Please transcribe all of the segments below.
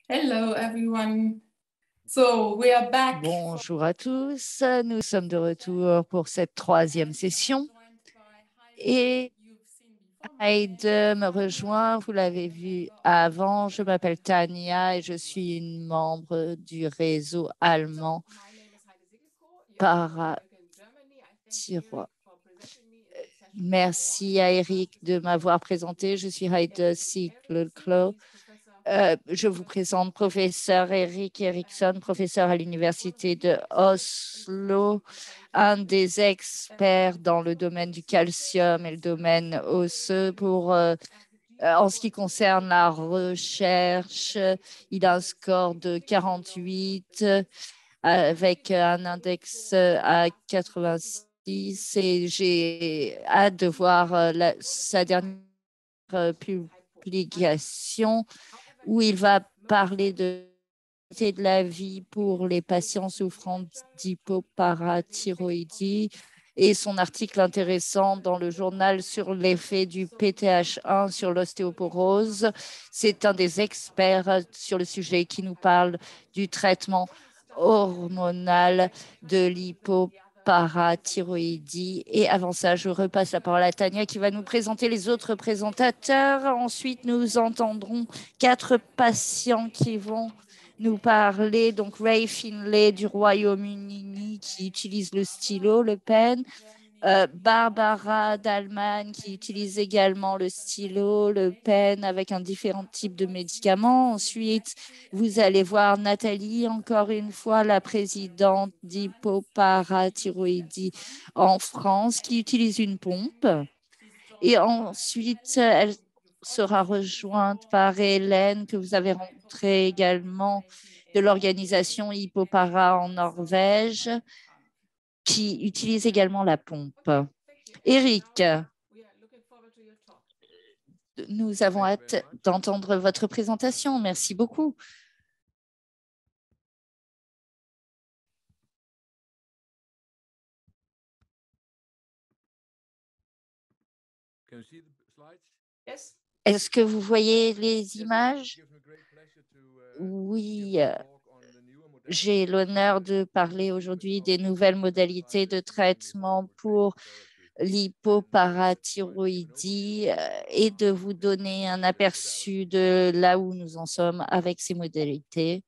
Hello everyone. So we are back. Bonjour à tous, nous sommes de retour pour cette troisième session et Heide me rejoint, vous l'avez vu avant, je m'appelle Tania et je suis une membre du réseau allemand par Tiroir. Merci à Eric de m'avoir présenté, je suis Heide Siegler-Klo. Je vous présente professeur Eric Eriksson, professeur à l'université de Oslo, un des experts dans le domaine du calcium et le domaine osseux en ce qui concerne la recherche. Il a un score de 48 avec un index à 86 et j'ai hâte de voir sa dernière publication où il va parler de la vie pour les patients souffrant d'hypoparathyroïdie et son article intéressant dans le journal sur l'effet du PTH1 sur l'ostéoporose. C'est un des experts sur le sujet qui nous parle du traitement hormonal de l'hypoparathyroïdie. Et avant ça, je repasse la parole à Tania qui va nous présenter les autres présentateurs. Ensuite, nous entendrons 4 patients qui vont nous parler. Donc, Ray Finlay du Royaume-Uni qui utilise le stylo, le pen. Barbara d'Allemagne qui utilise également le stylo, le pen avec un différent type de médicaments. Ensuite, vous allez voir Nathalie, encore une fois, la présidente d'hypoparathyroïdie en France qui utilise une pompe. Et ensuite, elle sera rejointe par Hélène que vous avez rencontrée également de l'organisation Hippopara en Norvège qui utilise également la pompe. Eric, nous avons hâte d'entendre votre présentation. Merci beaucoup. Est-ce que vous voyez les images? Oui, j'ai l'honneur de parler aujourd'hui des nouvelles modalités de traitement pour l'hypoparathyroïdie et de vous donner un aperçu de là où nous en sommes avec ces modalités.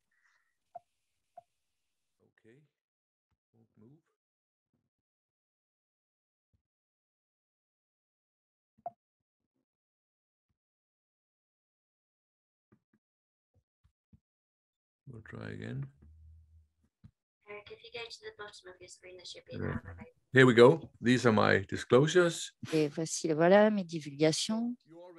We'll try again. If you go to the bottom of your screen, there should be an arrow. Here we go. These are my disclosures. Et voici, voilà, mes divulgations.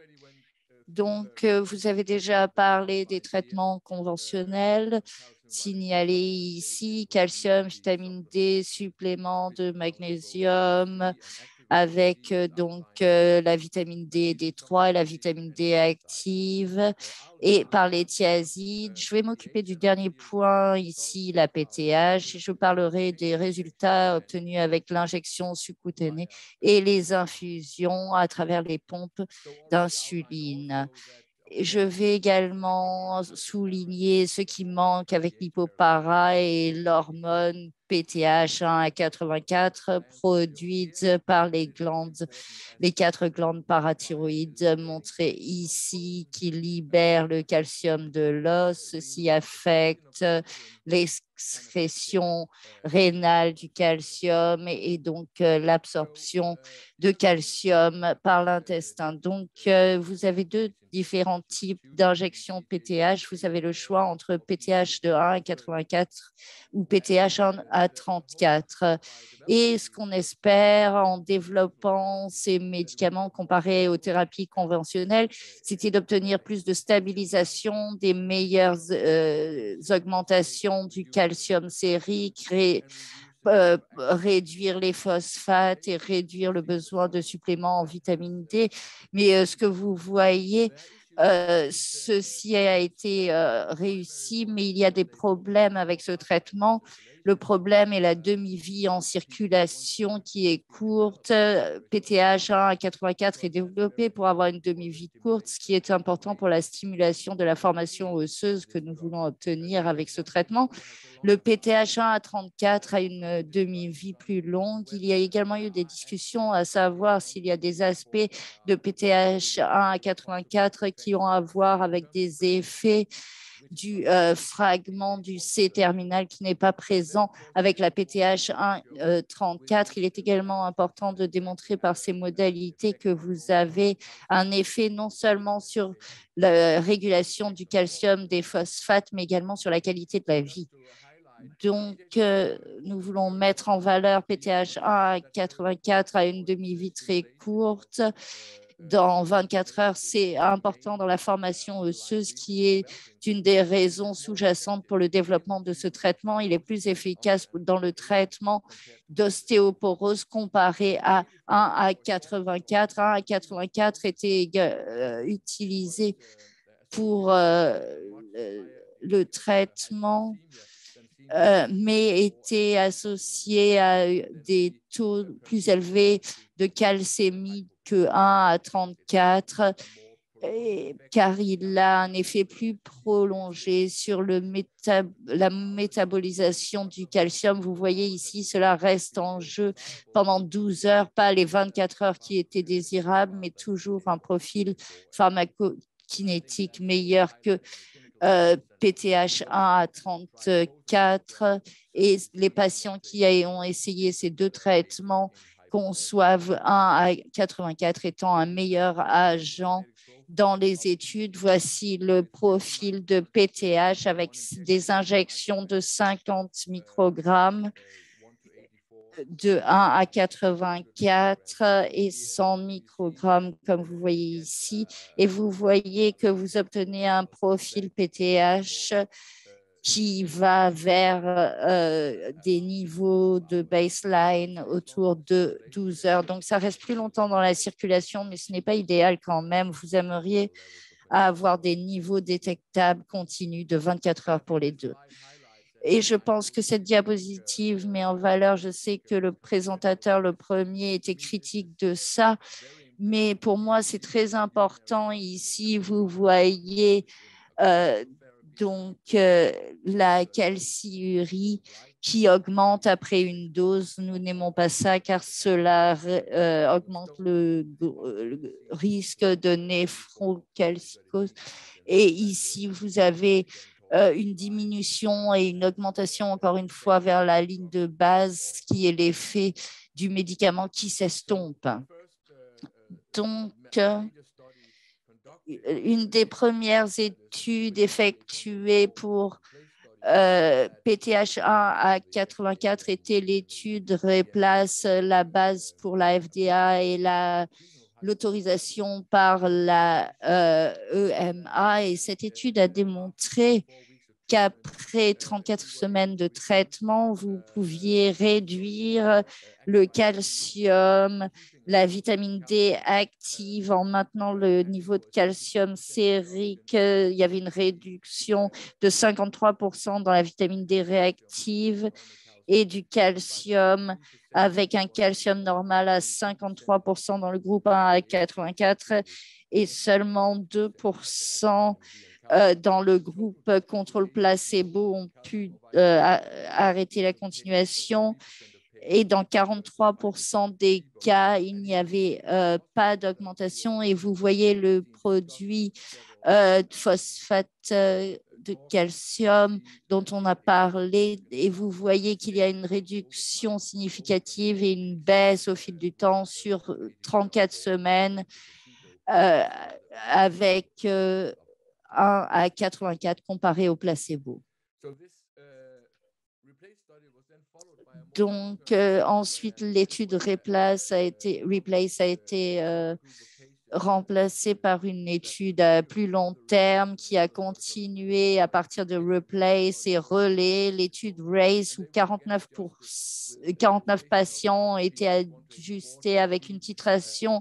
Donc, vous avez déjà parlé des traitements conventionnels signalés ici, calcium, vitamine D, supplément de magnésium, avec la vitamine D, D3 et la vitamine D active et par les thiazides. Je vais m'occuper du dernier point ici, la PTH. Je parlerai des résultats obtenus avec l'injection sous-cutanée et les infusions à travers les pompes d'insuline. Je vais également souligner ce qui manque avec l'hypopara et l'hormone PTH1 à 84 produite par les 4 glandes parathyroïdes montrées ici qui libèrent le calcium de l'os. Ceci affecte l'excrétion rénale du calcium et donc l'absorption de calcium par l'intestin. Donc, vous avez deux différents types d'injections PTH. Vous avez le choix entre PTH de 1 à 84 ou PTH 1 à 34. Et ce qu'on espère en développant ces médicaments comparés aux thérapies conventionnelles, c'était d'obtenir plus de stabilisation, des meilleures augmentations du calcium sérique, réduire les phosphates et réduire le besoin de suppléments en vitamine D. Mais ce que vous voyez, ceci a été réussi, mais il y a des problèmes avec ce traitement Le problème est la demi-vie en circulation qui est courte. PTH1 à 84 est développé pour avoir une demi-vie courte, ce qui est important pour la stimulation de la formation osseuse que nous voulons obtenir avec ce traitement. Le PTH1 à 34 a une demi-vie plus longue. Il y a également eu des discussions à savoir s'il y a des aspects de PTH1 à 84 qui ont à voir avec des effets du fragment du C-terminal qui n'est pas présent avec la PTH 1-34. Il est également important de démontrer par ces modalités que vous avez un effet non seulement sur la régulation du calcium, des phosphates, mais également sur la qualité de la vie. Donc, nous voulons mettre en valeur PTH 1-84 à une demi-vie très courte. Dans 24 heures, c'est important dans la formation osseuse qui est une des raisons sous-jacentes pour le développement de ce traitement. Il est plus efficace dans le traitement d'ostéoporose comparé à 1 à 84. 1 à 84 était utilisé pour le traitement, mais était associé à des taux plus élevés de calcémie que 1 à 34, car il a un effet plus prolongé sur la métabolisation du calcium. Vous voyez ici, cela reste en jeu pendant 12 heures, pas les 24 heures qui étaient désirables, mais toujours un profil pharmacokinétique meilleur que PTH 1 à 34, et les patients qui ont essayé ces deux traitements conçoivent 1 à 84 étant un meilleur agent dans les études. Voici le profil de PTH avec des injections de 50 microgrammes de 1 à 84 et 100 microgrammes, comme vous voyez ici. Et vous voyez que vous obtenez un profil PTH qui va vers des niveaux de baseline autour de 12 heures. Donc, ça reste plus longtemps dans la circulation, mais ce n'est pas idéal quand même. Vous aimeriez avoir des niveaux détectables continus de 24 heures pour les deux. Et je pense que cette diapositive met en valeur, je sais que le présentateur, le premier, était critique de ça, mais pour moi, c'est très important. Ici, vous voyez donc la calciurie qui augmente après une dose. Nous n'aimons pas ça car cela augmente le risque de néphrocalcicose. Et ici, vous avez une diminution et une augmentation, encore une fois, vers la ligne de base, qui est l'effet du médicament qui s'estompe. Donc, une des premières études effectuées pour PTH1 à 84 était l'étude Replace, la base pour la FDA et l'autorisation par la EMA. Et cette étude a démontré qu'après 34 semaines de traitement, vous pouviez réduire le calcium, la vitamine D active en maintenant le niveau de calcium sérique. Il y avait une réduction de 53% dans la vitamine D réactive et du calcium avec un calcium normal à 53% dans le groupe 1 à 84 et seulement 2% dans le groupe contrôle placebo ont pu arrêter la continuation. Et dans 43% des cas, il n'y avait pas d'augmentation. Et vous voyez le produit de phosphate de calcium dont on a parlé. Et vous voyez qu'il y a une réduction significative et une baisse au fil du temps sur 34 semaines avec 1 à 84 comparé au placebo. Donc, ensuite, l'étude Replace a été remplacée par une étude à plus long terme qui a continué à partir de Replace et Relais. L'étude RACE où 49 patients ont été ajustés avec une titration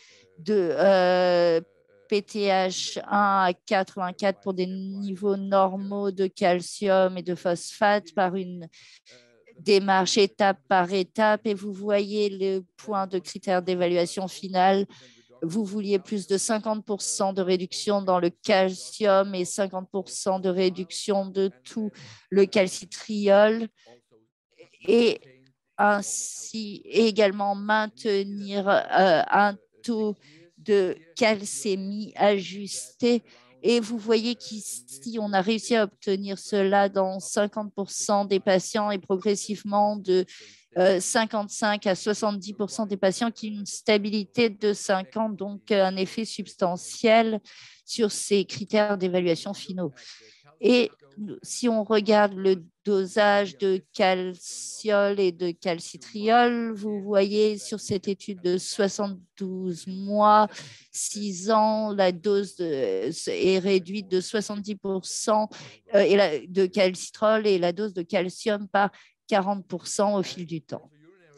de PTH 1 à 84 pour des niveaux normaux de calcium et de phosphate par une démarche étape par étape et vous voyez le point de critère d'évaluation finale. Vous vouliez plus de 50% de réduction dans le calcium et 50% de réduction de tout le calcitriol et ainsi également maintenir un taux de calcémie ajusté. Et vous voyez qu'ici, on a réussi à obtenir cela dans 50% des patients et progressivement de 55 à 70% des patients qui ont une stabilité de 5 ans, donc un effet substantiel sur ces critères d'évaluation finaux. Et si on regarde le dosage de calciol et de calcitriol, vous voyez sur cette étude de 72 mois, 6 ans, la dose est réduite de 70% de calcitrol et la dose de calcium par 40% au fil du temps.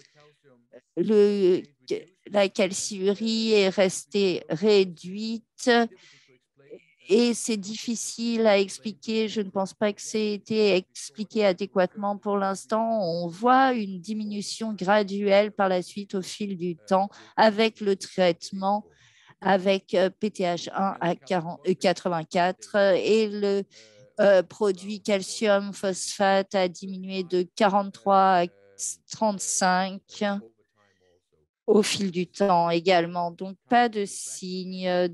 La calciurie est restée réduite et c'est difficile à expliquer. Je ne pense pas que c'est été expliqué adéquatement pour l'instant. On voit une diminution graduelle par la suite au fil du temps avec le traitement avec PTH1 à 84 et le produit calcium phosphate a diminué de 43 à 35 au fil du temps également. Donc, pas de signe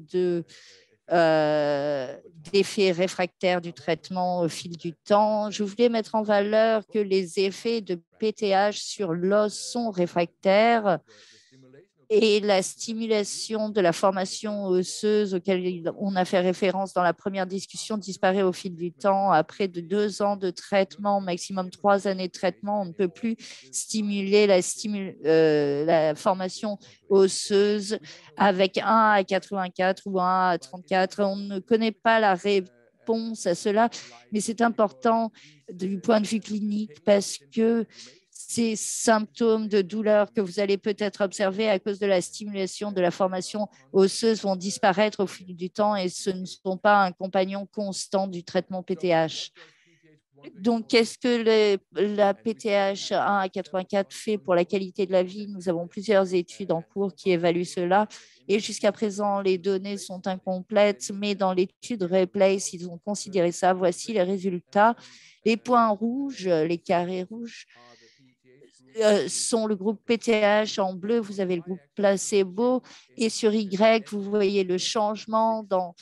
d'effets réfractaires du traitement au fil du temps. Je voulais mettre en valeur que les effets de PTH sur l'os sont réfractaires et la stimulation de la formation osseuse auquel on a fait référence dans la première discussion disparaît au fil du temps. Après 2 ans de traitement, maximum 3 années de traitement, on ne peut plus stimuler la formation osseuse avec 1 à 84 ou 1 à 34. On ne connaît pas la réponse à cela, mais c'est important du point de vue clinique parce que ces symptômes de douleur que vous allez peut-être observer à cause de la stimulation de la formation osseuse vont disparaître au fil du temps et ce ne sont pas un compagnon constant du traitement PTH. Donc, qu'est-ce que la PTH 1 à 84 fait pour la qualité de la vie? Nous avons plusieurs études en cours qui évaluent cela. Et jusqu'à présent, les données sont incomplètes, mais dans l'étude Replace, ils ont considéré ça. Voici les résultats. Les points rouges, les carrés rouges, sont le groupe PTH. En bleu, vous avez le groupe placebo. Et sur Y, vous voyez le changement dans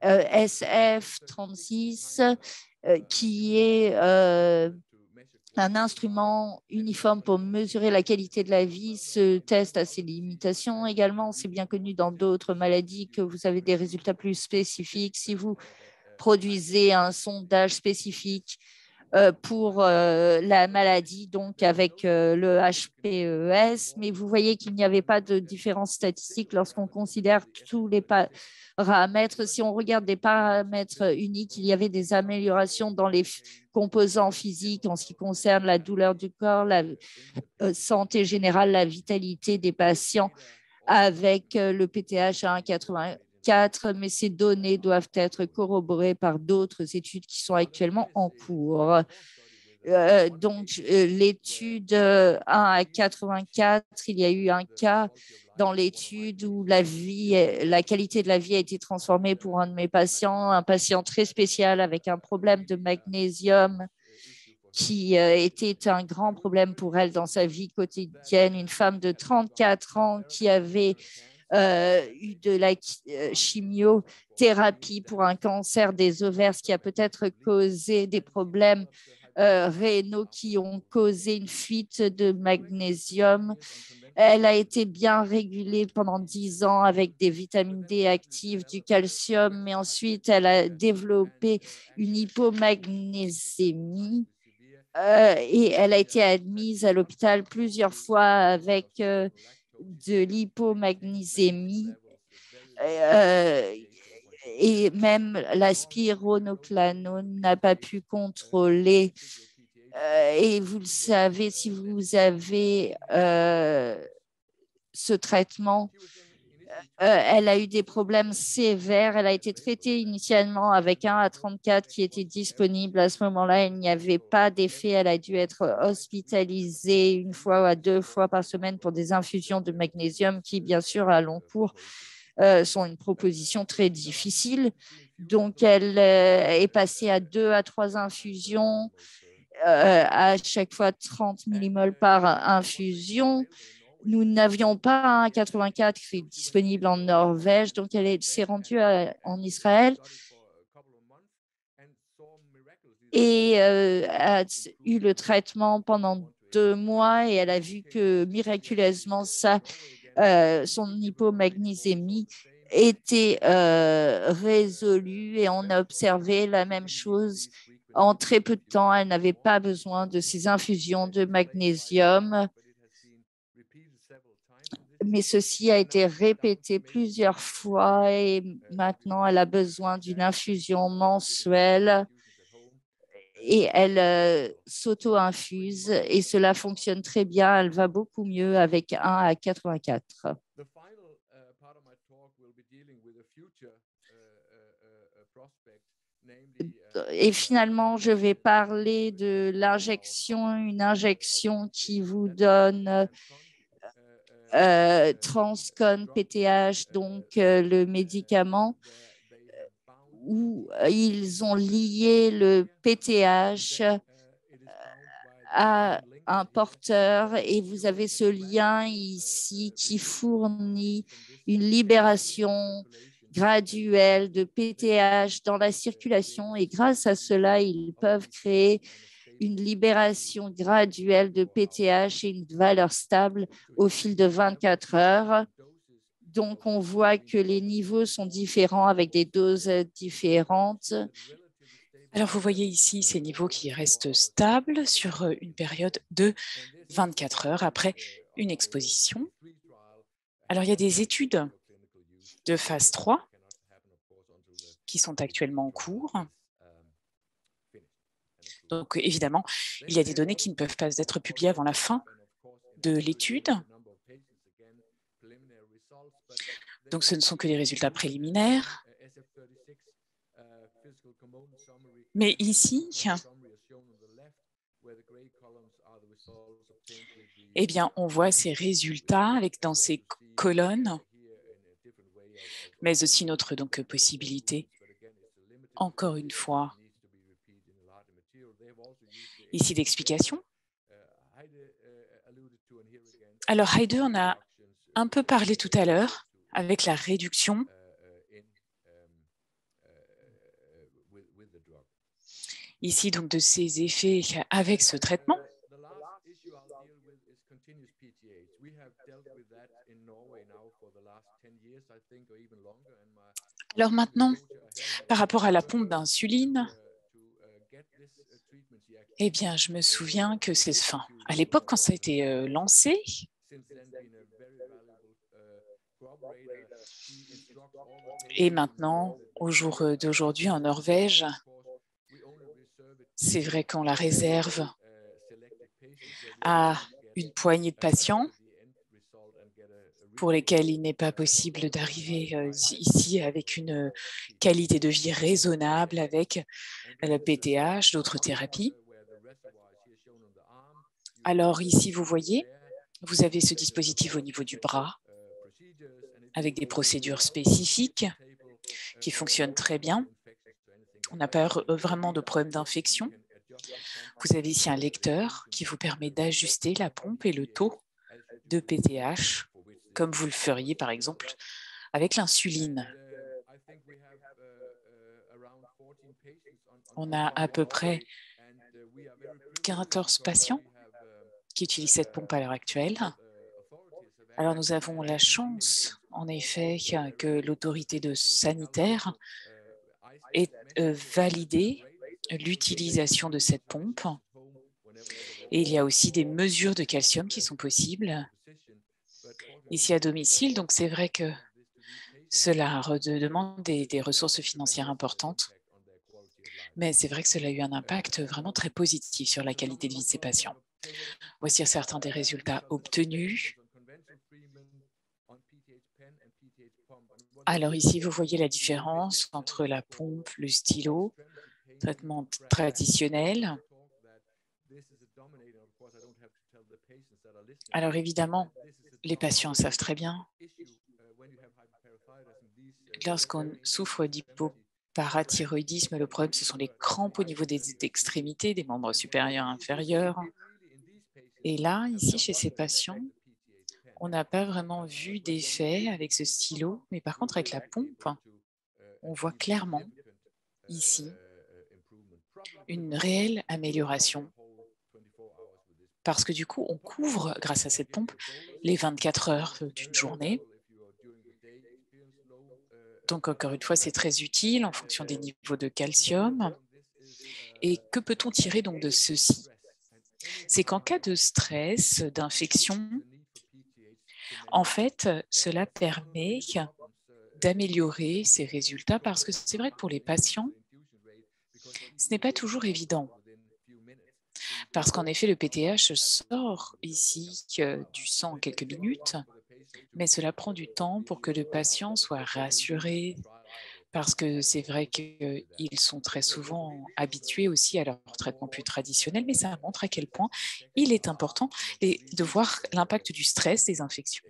SF36, qui est un instrument uniforme pour mesurer la qualité de la vie. Ce test a ses limitations également. C'est bien connu dans d'autres maladies que vous avez des résultats plus spécifiques. Si vous produisez un sondage spécifique pour la maladie, donc avec le HPES, mais vous voyez qu'il n'y avait pas de différence statistique lorsqu'on considère tous les paramètres. Si on regarde des paramètres uniques, il y avait des améliorations dans les composants physiques en ce qui concerne la douleur du corps, la santé générale, la vitalité des patients avec le PTH à 1,84, mais ces données doivent être corroborées par d'autres études qui sont actuellement en cours. L'étude 1 à 84, il y a eu un cas dans l'étude où la qualité de la vie a été transformée pour un de mes patients, un patient très spécial avec un problème de magnésium qui était un grand problème pour elle dans sa vie quotidienne, une femme de 34 ans qui avait eu de la chimiothérapie pour un cancer des ovaires, ce qui a peut-être causé des problèmes rénaux qui ont causé une fuite de magnésium. Elle a été bien régulée pendant 10 ans avec des vitamines D actives, du calcium, mais ensuite elle a développé une hypomagnésémie et elle a été admise à l'hôpital plusieurs fois avec de l'hypomagnésémie et même la spironolactone n'a pas pu contrôler. Et vous le savez, si vous avez ce traitement, elle a eu des problèmes sévères. Elle a été traitée initialement avec un A34 qui était disponible. À ce moment-là, il n'y avait pas d'effet. Elle a dû être hospitalisée 1 à 2 fois par semaine pour des infusions de magnésium qui, bien sûr, à long cours, sont une proposition très difficile. Donc, elle est passée à 2 à 3 infusions, à chaque fois 30 millimoles par infusion. Nous n'avions pas un 84 qui est disponible en Norvège, donc elle s'est rendue en Israël et a eu le traitement pendant 2 mois et elle a vu que miraculeusement son hypomagnésémie était résolue et on a observé la même chose. En très peu de temps, elle n'avait pas besoin de ces infusions de magnésium. Mais ceci a été répété plusieurs fois et maintenant elle a besoin d'une infusion mensuelle et elle s'auto-infuse et cela fonctionne très bien. Elle va beaucoup mieux avec 1 à 84. Et finalement, je vais parler de l'injection, une injection qui vous donne Transcon PTH, donc le médicament, où ils ont lié le PTH à un porteur et vous avez ce lien ici qui fournit une libération graduelle de PTH dans la circulation et grâce à cela, ils peuvent créer une libération graduelle de PTH et une valeur stable au fil de 24 heures. Donc, on voit que les niveaux sont différents avec des doses différentes. Alors, vous voyez ici ces niveaux qui restent stables sur une période de 24 heures après une exposition. Alors, il y a des études de phase 3 qui sont actuellement en cours. Donc, évidemment, il y a des données qui ne peuvent pas être publiées avant la fin de l'étude. Donc, ce ne sont que des résultats préliminaires. Mais ici, eh bien, on voit ces résultats avec dans ces colonnes, mais aussi notre possibilité, encore une fois, ici d'explication. Alors, Heide en a un peu parlé tout à l'heure avec la réduction ici donc de ces effets avec ce traitement. Alors maintenant, par rapport à la pompe d'insuline, eh bien, je me souviens que à l'époque, quand ça a été lancé, et maintenant, au jour d'aujourd'hui en Norvège, c'est vrai qu'on la réserve à une poignée de patients pour lesquels il n'est pas possible d'arriver ici avec une qualité de vie raisonnable avec la PTH, d'autres thérapies. Alors ici, vous voyez, vous avez ce dispositif au niveau du bras avec des procédures spécifiques qui fonctionnent très bien. On n'a pas vraiment de problème d'infection. Vous avez ici un lecteur qui vous permet d'ajuster la pompe et le taux de PTH, comme vous le feriez par exemple avec l'insuline. On a à peu près 14 patients qui utilisent cette pompe à l'heure actuelle. Alors nous avons la chance, en effet, que l'autorité sanitaire ait validé l'utilisation de cette pompe. Et il y a aussi des mesures de calcium qui sont possibles ici à domicile. Donc c'est vrai que cela demande des ressources financières importantes. Mais c'est vrai que cela a eu un impact vraiment très positif sur la qualité de vie de ces patients. Voici certains des résultats obtenus. Alors ici, vous voyez la différence entre la pompe, le stylo, traitement traditionnel. Alors évidemment, les patients savent très bien. Lorsqu'on souffre d'hypoparathyroïdisme, le problème, ce sont les crampes au niveau des extrémités, des membres supérieurs et inférieurs. Et là, ici, chez ces patients, on n'a pas vraiment vu d'effet avec ce stylo, mais par contre, avec la pompe, on voit clairement ici une réelle amélioration parce que du coup, on couvre, grâce à cette pompe, les 24 heures d'une journée. Donc, encore une fois, c'est très utile en fonction des niveaux de calcium. Et que peut-on tirer donc de ceci? C'est qu'en cas de stress, d'infection, en fait, cela permet d'améliorer ces résultats parce que c'est vrai que pour les patients, ce n'est pas toujours évident. Parce qu'en effet, le PTH sort ici du sang en quelques minutes, mais cela prend du temps pour que le patient soit rassuré, parce que c'est vrai qu'ils sont très souvent habitués aussi à leur traitement plus traditionnel, mais ça montre à quel point il est important de voir l'impact du stress, des infections,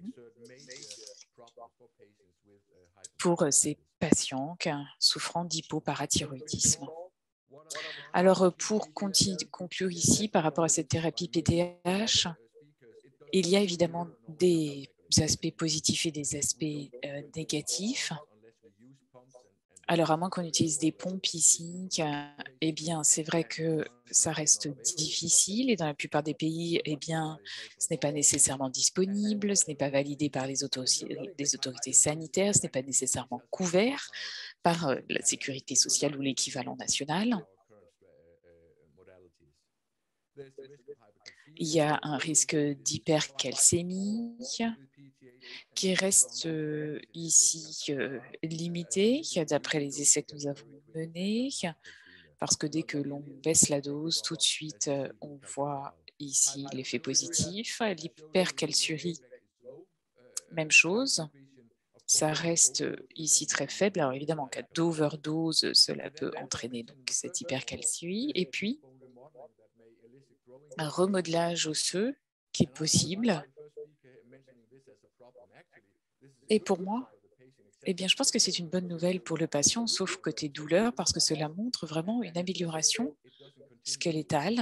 pour ces patients souffrant d'hypoparathyroïdisme. Alors, pour conclure ici, par rapport à cette thérapie PTH, il y a évidemment des aspects positifs et des aspects négatifs. Alors, à moins qu'on utilise des pompes ici, eh bien, c'est vrai que ça reste difficile et dans la plupart des pays, eh bien, ce n'est pas nécessairement disponible, ce n'est pas validé par les autorités sanitaires, ce n'est pas nécessairement couvert par la sécurité sociale ou l'équivalent national. Il y a un risque d'hypercalcémie qui reste ici limité, d'après les essais que nous avons menés, parce que dès que l'on baisse la dose, tout de suite, on voit ici l'effet positif. L'hypercalciurie, même chose. Ça reste ici très faible. Alors évidemment, en cas d'overdose, cela peut entraîner donc cette hypercalciurie. Et puis, un remodelage osseux qui est possible. Et pour moi, eh bien, je pense que c'est une bonne nouvelle pour le patient, sauf côté douleur, parce que cela montre vraiment une amélioration squelettale.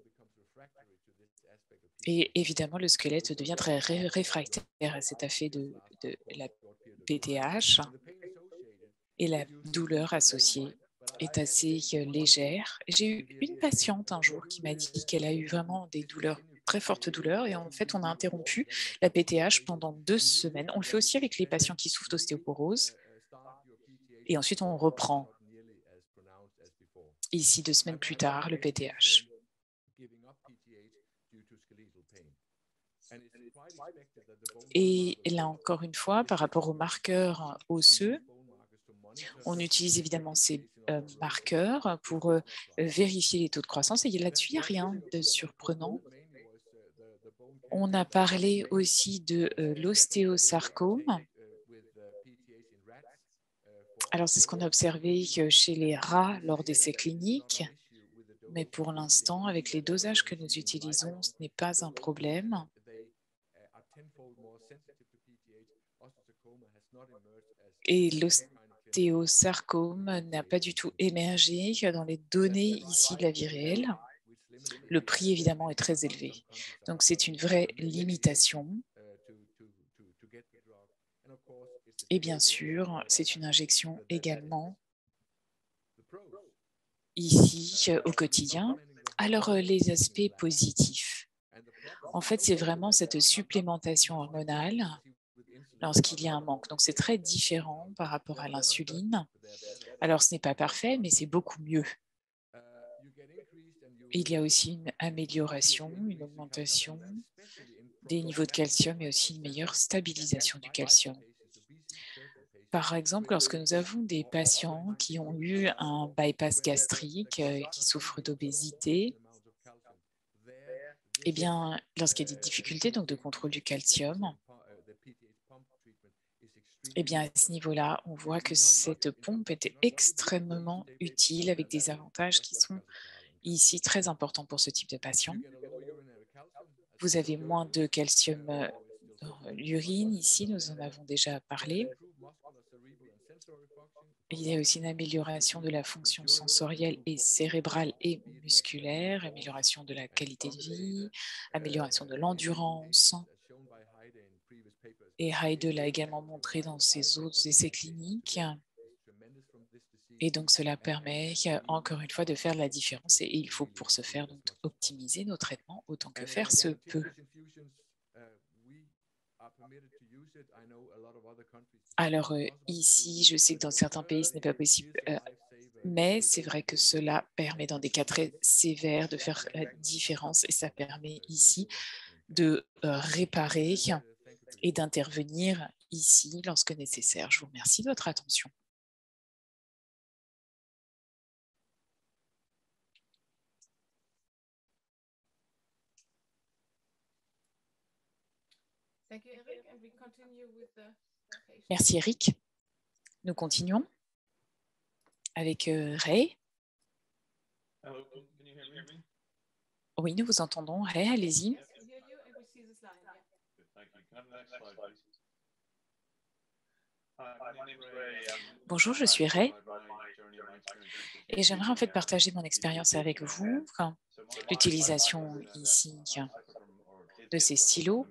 Et évidemment, le squelette devient très réfractaire à cet effet de la PTH. Et la douleur associée est assez légère. J'ai eu une patiente un jour qui m'a dit qu'elle a eu vraiment des douleurs, très fortes douleurs, et en fait, on a interrompu la PTH pendant 2 semaines. On le fait aussi avec les patients qui souffrent d'ostéoporose. Et ensuite, on reprend ici 2 semaines plus tard le PTH. Et là, encore une fois, par rapport aux marqueurs osseux, on utilise évidemment ces marqueurs pour vérifier les taux de croissance. Et là-dessus, il n'y a rien de surprenant. On a parlé aussi de l'ostéosarcome. Alors, c'est ce qu'on a observé chez les rats lors d'essais cliniques. Mais pour l'instant, avec les dosages que nous utilisons, ce n'est pas un problème. Et l'ostéosarcome n'a pas du tout émergé dans les données ici de la vie réelle. Le prix, évidemment, est très élevé. Donc, c'est une vraie limitation. Et bien sûr, c'est une injection également ici au quotidien. Alors, les aspects positifs. En fait, c'est vraiment cette supplémentation hormonale lorsqu'il y a un manque. Donc, c'est très différent par rapport à l'insuline. Alors, ce n'est pas parfait, mais c'est beaucoup mieux. Il y a aussi une amélioration, une augmentation des niveaux de calcium et aussi une meilleure stabilisation du calcium. Par exemple, lorsque nous avons des patients qui ont eu un bypass gastrique, qui souffrent d'obésité, eh bien, lorsqu'il y a des difficultés donc, de contrôle du calcium, Eh bien, à ce niveau-là, on voit que cette pompe était extrêmement utile avec des avantages qui sont ici très importants pour ce type de patient. Vous avez moins de calcium dans l'urine. Ici, nous en avons déjà parlé. Il y a aussi une amélioration de la fonction sensorielle et cérébrale et musculaire, amélioration de la qualité de vie, amélioration de l'endurance. Et Heide l'a également montré dans ses autres essais cliniques. Et donc, cela permet, encore une fois, de faire la différence. Et il faut pour ce faire donc, optimiser nos traitements autant que faire se peut. Alors ici, je sais que dans certains pays, ce n'est pas possible, mais c'est vrai que cela permet dans des cas très sévères de faire la différence et ça permet ici de réparer et d'intervenir ici lorsque nécessaire. Je vous remercie de votre attention. Merci Eric. Nous continuons avec Ray. Oui, nous vous entendons. Ray, allez-y. Bonjour, je suis Ray et j'aimerais en fait partager mon expérience avec vous. L'utilisation ici de ces stylos.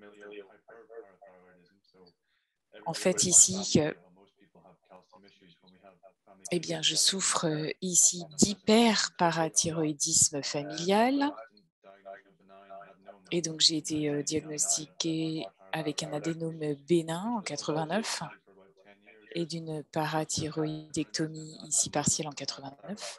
En fait, ici, eh bien, je souffre ici d'hyperparathyroïdisme familial. Et donc, j'ai été diagnostiquée avec un adénome bénin en 89 et d'une parathyroïdectomie ici partielle en 89.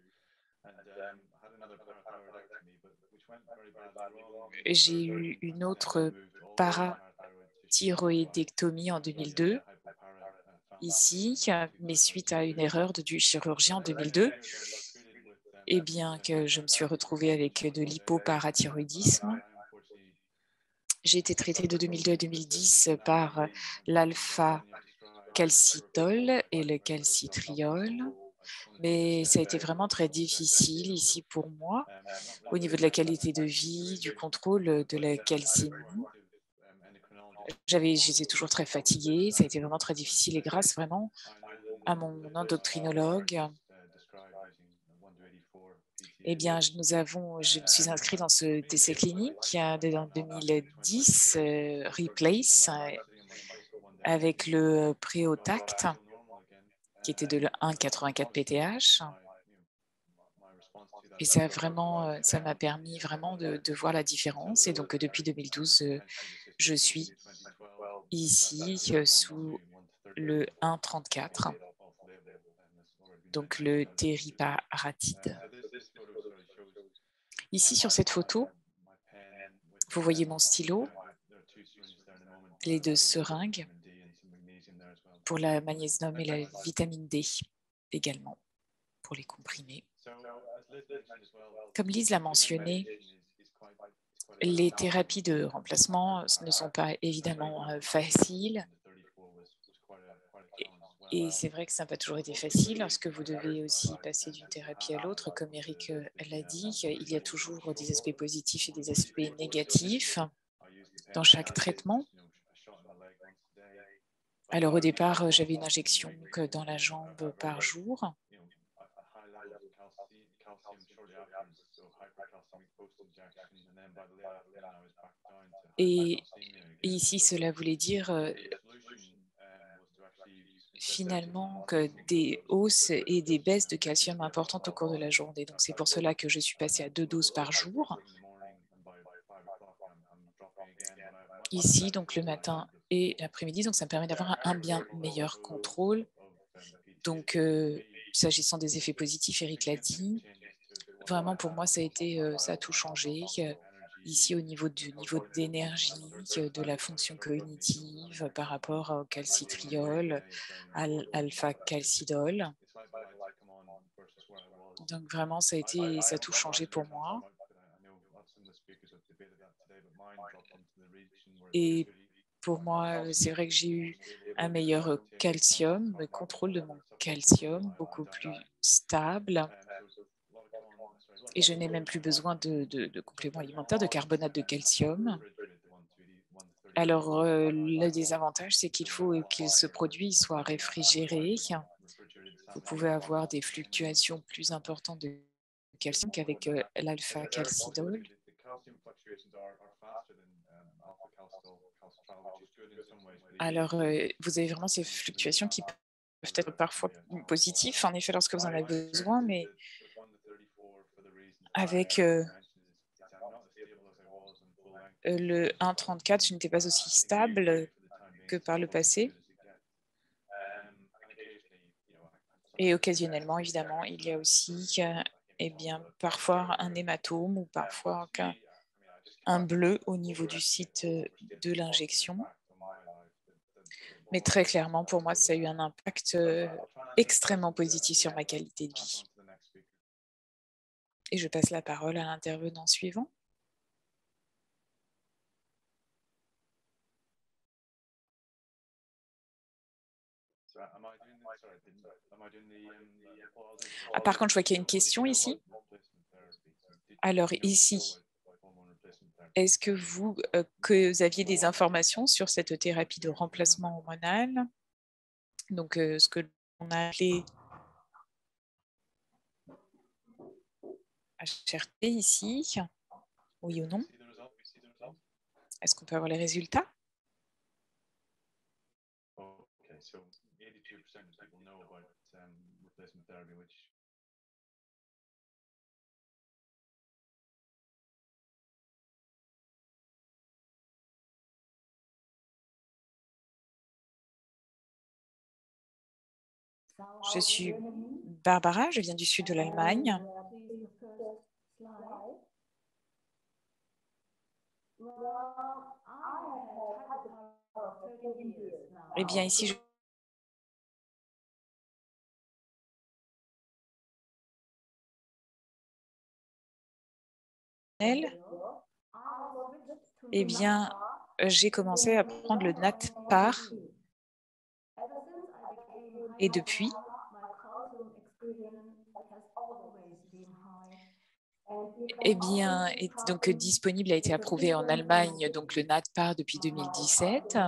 J'ai eu une autre parathyroïdectomie en 2002, ici, mais suite à une erreur du chirurgien en 2002, et bien que je me suis retrouvée avec de l'hypoparathyroïdisme, j'ai été traitée de 2002 à 2010 par l'alpha-calcitol et le calcitriol. Mais ça a été vraiment très difficile ici pour moi, au niveau de la qualité de vie, du contrôle de la calcémie. J'étais toujours très fatiguée, ça a été vraiment très difficile et grâce vraiment à mon endocrinologue, eh bien, je me suis inscrite dans ce essai clinique en 2010, Replace, avec le Préotact, qui était de 1,84 PTH. Et ça m'a permis vraiment de voir la différence. Et donc, depuis 2012, je suis ici sous le 1,34, donc le teriparatide. Ici, sur cette photo, vous voyez mon stylo, les deux seringues pour la magnésium et la vitamine D également, pour les comprimés. Comme Lise l'a mentionné, les thérapies de remplacement ne sont pas évidemment faciles. Et c'est vrai que ça n'a pas toujours été facile lorsque vous devez aussi passer d'une thérapie à l'autre. Comme Eric l'a dit, il y a toujours des aspects positifs et des aspects négatifs dans chaque traitement. Alors au départ, j'avais une injection dans la jambe par jour. Et ici, cela voulait dire finalement que des hausses et des baisses de calcium importantes au cours de la journée. Donc c'est pour cela que je suis passée à 2 doses par jour. Ici, donc le matin et l'après-midi, donc ça me permet d'avoir un bien meilleur contrôle. Donc, s'agissant des effets positifs, Eric l'a dit, vraiment pour moi, ça a tout changé. Ici, au niveau d'énergie, de la fonction cognitive par rapport au calcitriol, à l'alpha-calcidol. Donc, vraiment, ça a tout changé pour moi. Et pour moi, c'est vrai que j'ai eu un meilleur calcium, le contrôle de mon calcium, beaucoup plus stable. Et je n'ai même plus besoin de compléments alimentaires, de carbonate de calcium. Alors, le désavantage, c'est qu'il faut que ce produit soit réfrigéré. Vous pouvez avoir des fluctuations plus importantes de calcium qu'avec l'alpha-calcidol. Alors, vous avez vraiment ces fluctuations qui peuvent être parfois positives, en effet, lorsque vous en avez besoin, mais avec le 1,34, je n'étais pas aussi stable que par le passé. Et occasionnellement, évidemment, il y a aussi parfois un hématome ou parfois un bleu au niveau du site de l'injection. Mais très clairement, pour moi, ça a eu un impact extrêmement positif sur ma qualité de vie. Et je passe la parole à l'intervenant suivant. Par contre, je vois qu'il y a une question ici. Alors ici, est-ce que vous aviez des informations sur cette thérapie de remplacement hormonal? Donc, ce que l'on a appelé HRT ici, oui ou non? Est-ce qu'on peut avoir les résultats? Je suis Barbara, je viens du sud de l'Allemagne. Eh bien, ici, eh bien, j'ai commencé à prendre le Natpar. Et depuis, eh bien, donc disponible, a été approuvé en Allemagne, donc le Natpar depuis 2017.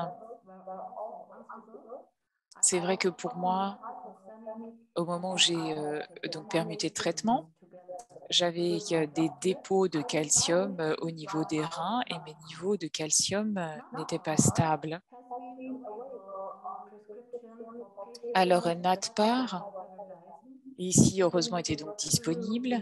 C'est vrai que pour moi, au moment où j'ai donc permuté de traitement, j'avais des dépôts de calcium au niveau des reins et mes niveaux de calcium n'étaient pas stables. Alors, Natpar, ici, heureusement, était donc disponible.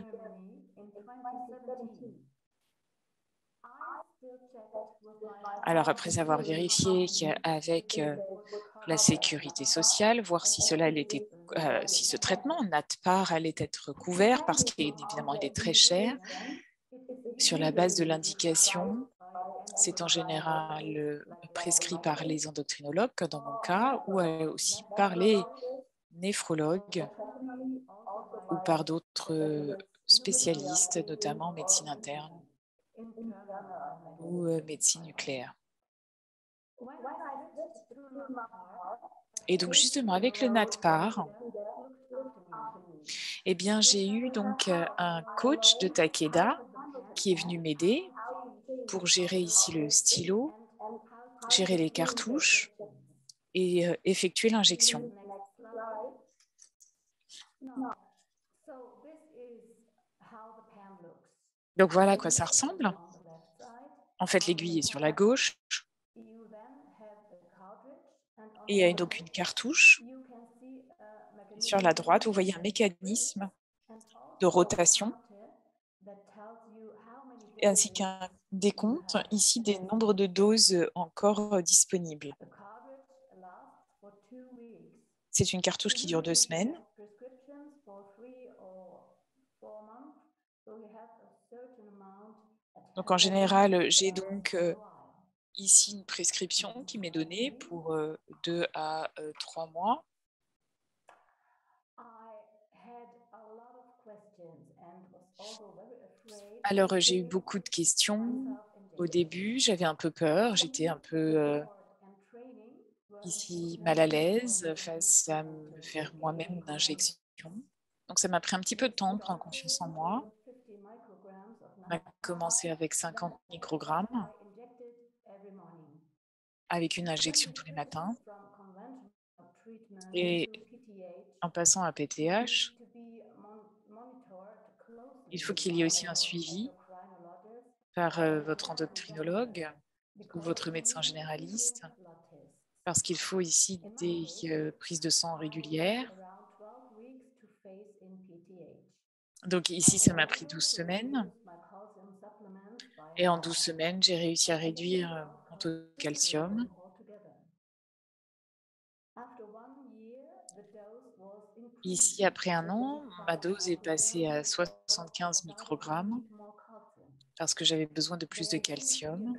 Alors, après avoir vérifié avec la sécurité sociale, voir si si ce traitement Natpar allait être couvert, parce qu'évidemment, il est très cher. Sur la base de l'indication, c'est en général prescrit par les endocrinologues, comme dans mon cas, ou aussi par les néphrologues ou par d'autres spécialistes, notamment médecine interne ou médecine nucléaire. Et donc, justement, avec le Natpar, eh bien, j'ai eu donc un coach de Takeda qui est venu m'aider pour gérer ici le stylo, gérer les cartouches et effectuer l'injection. Donc, voilà à quoi ça ressemble. En fait, l'aiguille est sur la gauche et il y a donc une cartouche. Et sur la droite, vous voyez un mécanisme de rotation ainsi qu'un décompte ici des nombres de doses encore disponibles. C'est une cartouche qui dure 2 semaines. Donc en général, j'ai donc ici une prescription qui m'est donnée pour 2 à 3 mois. Alors j'ai eu beaucoup de questions. Au début, j'avais un peu peur, j'étais un peu ici mal à l'aise face à me faire moi-même une injection. Donc, ça m'a pris un petit peu de temps de prendre confiance en moi. On a commencé avec 50 microgrammes, avec une injection tous les matins. Et en passant à PTH, il faut qu'il y ait aussi un suivi par votre endocrinologue ou votre médecin généraliste, parce qu'il faut ici des prises de sang régulières. Donc ici, ça m'a pris 12 semaines. Et en 12 semaines, j'ai réussi à réduire mon taux de calcium. Ici, après un an, ma dose est passée à 75 microgrammes parce que j'avais besoin de plus de calcium.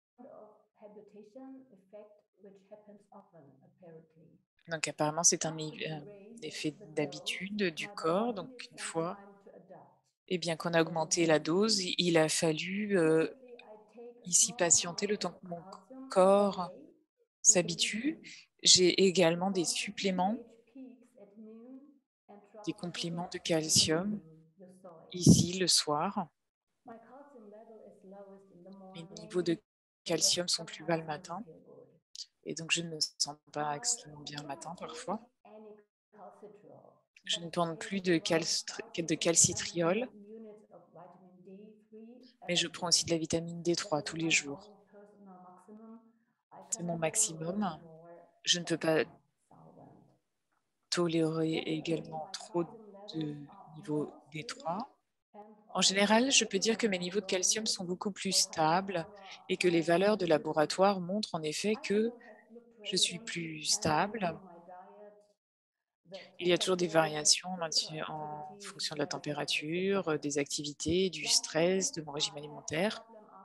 Donc apparemment, c'est un effet d'habitude du corps. Donc une fois qu'on a augmenté la dose, il a fallu ici patienter le temps que mon corps s'habitue. J'ai également des suppléments, des compléments de calcium ici le soir. Les niveaux de calcium sont plus bas le matin et donc je ne me sens pas extrêmement bien le matin parfois. Je ne prends plus de calcitriol, mais je prends aussi de la vitamine D3 tous les jours. C'est mon maximum. Je ne peux pas tolérer également trop de niveau D3. En général, je peux dire que mes niveaux de calcium sont beaucoup plus stables et que les valeurs de laboratoire montrent en effet que je suis plus stable. Il y a toujours des variations en fonction de la température, des activités, du stress, de mon régime alimentaire.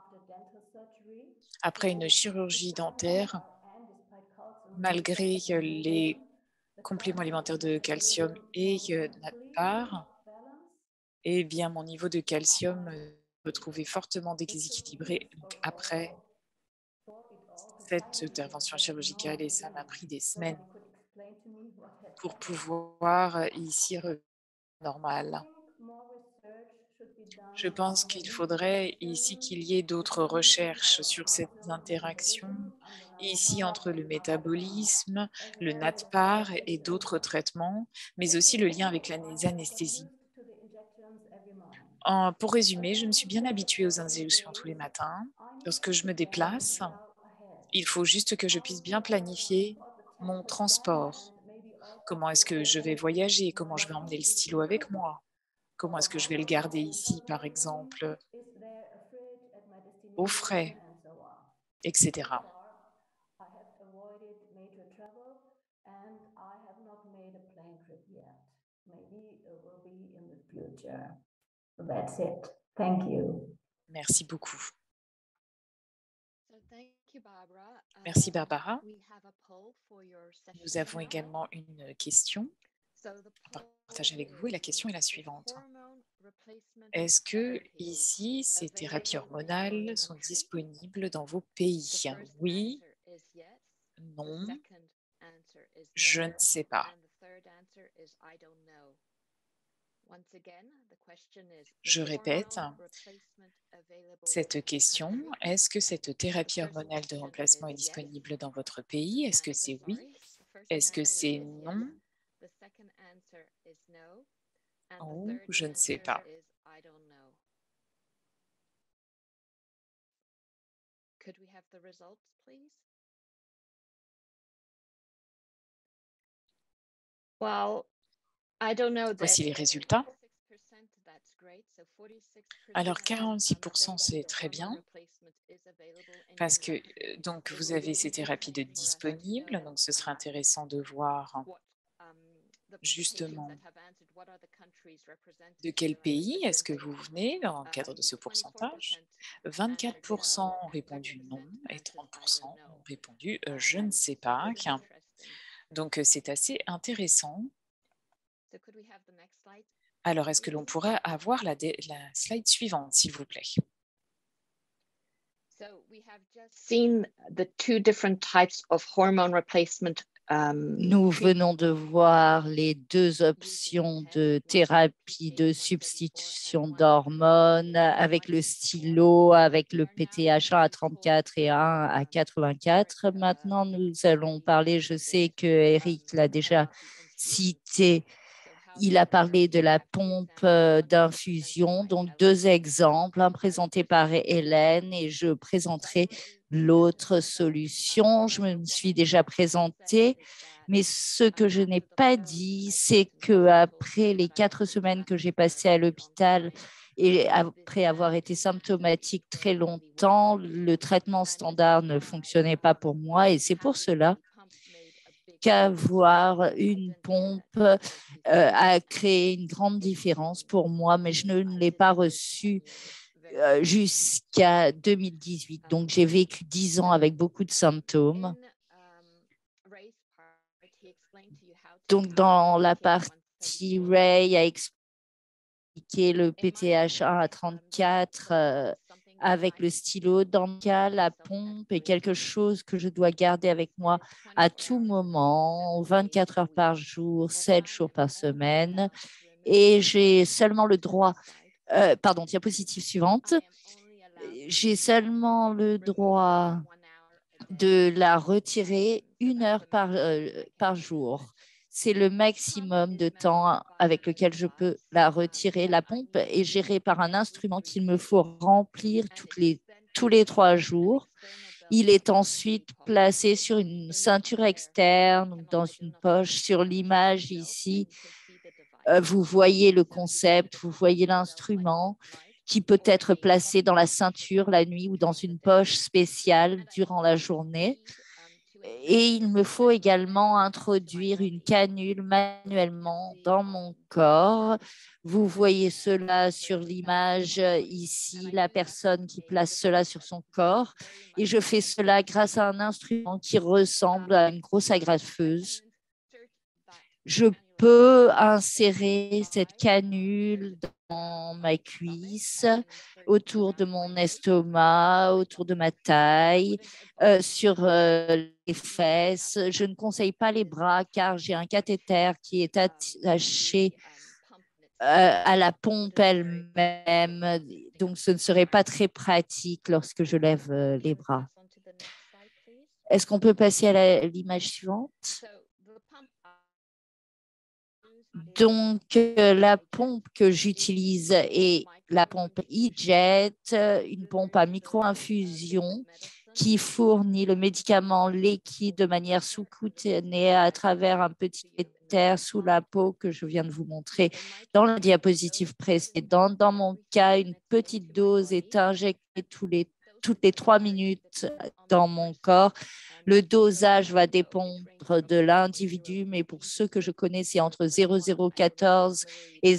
Après une chirurgie dentaire, malgré les compléments alimentaires de calcium et NADPAR, eh bien, mon niveau de calcium me trouvait fortement déséquilibré après cette intervention chirurgicale et ça m'a pris des semaines pour pouvoir ici revenir normal. Je pense qu'il faudrait ici qu'il y ait d'autres recherches sur cette interaction ici entre le métabolisme, le NADPAR et d'autres traitements, mais aussi le lien avec les anesthésies. Pour résumer, je me suis bien habituée aux injections tous les matins. Lorsque je me déplace, il faut juste que je puisse bien planifier mon transport. Comment est-ce que je vais voyager? Comment je vais emmener le stylo avec moi? Comment est-ce que je vais le garder ici, par exemple, au frais, etc. Merci beaucoup. Merci Barbara. Nous avons également une question à partager avec vous et la question est la suivante. Est-ce que ici, ces thérapies hormonales sont disponibles dans vos pays? Oui, non, je ne sais pas. Je répète cette question. Est-ce que cette thérapie hormonale de remplacement est disponible dans votre pays? Est-ce que c'est oui? Est-ce que c'est non? Oh, je ne sais pas. Voici les résultats. Alors, 46%, c'est très bien parce que donc, vous avez ces thérapies de disponibles. Donc, ce serait intéressant de voir justement de quel pays est-ce que vous venez dans le cadre de ce pourcentage. 24% ont répondu non et 30% ont répondu je ne sais pas. Donc, c'est assez intéressant. Alors, est-ce que l'on pourrait avoir la slide suivante, s'il vous plaît? Nous venons de voir les deux options de thérapie de substitution d'hormones avec le stylo, avec le PTH1 à 34 et 1 à 84. Maintenant, nous allons parler, je sais que Eric l'a déjà cité, il a parlé de la pompe d'infusion, donc deux exemples, un présenté par Hélène et je présenterai l'autre solution. Je me suis déjà présentée, mais ce que je n'ai pas dit, c'est qu'après les 4 semaines que j'ai passées à l'hôpital et après avoir été symptomatique très longtemps, le traitement standard ne fonctionnait pas pour moi et c'est pour cela qu'avoir une pompe a créé une grande différence pour moi, mais je ne l'ai pas reçue jusqu'à 2018. Donc, j'ai vécu 10 ans avec beaucoup de symptômes. Donc, dans la partie, Ray a expliqué le PTH1 à 34 avec le stylo. Dans le cas, la pompe est quelque chose que je dois garder avec moi à tout moment, 24 heures par jour, 7 jours par semaine. Et j'ai seulement le droit, diapositive suivante, j'ai seulement le droit de la retirer 1 heure par jour. C'est le maximum de temps avec lequel je peux la retirer. La pompe est gérée par un instrument qu'il me faut remplir tous les 3 jours. Il est ensuite placé sur une ceinture externe, dans une poche. Sur l'image ici, vous voyez le concept, vous voyez l'instrument qui peut être placé dans la ceinture la nuit ou dans une poche spéciale durant la journée. Et il me faut également introduire une canule manuellement dans mon corps. Vous voyez cela sur l'image ici, la personne qui place cela sur son corps. Et je fais cela grâce à un instrument qui ressemble à une grosse agrafeuse. Je peux insérer cette canule dans ma cuisse, autour de mon estomac, autour de ma taille, sur les fesses. Je ne conseille pas les bras car j'ai un cathéter qui est attaché à la pompe elle-même. Donc, ce ne serait pas très pratique lorsque je lève les bras. Est-ce qu'on peut passer à l'image suivante? Donc, la pompe que j'utilise est la pompe e-Jet, une pompe à micro-infusion qui fournit le médicament liquide de manière sous-cutanée à travers un petit éther sous la peau que je viens de vous montrer dans la diapositive précédente. Dans mon cas, une petite dose est injectée toutes les 3 minutes dans mon corps. Le dosage va dépendre de l'individu, mais pour ceux que je connais, c'est entre 0,014 et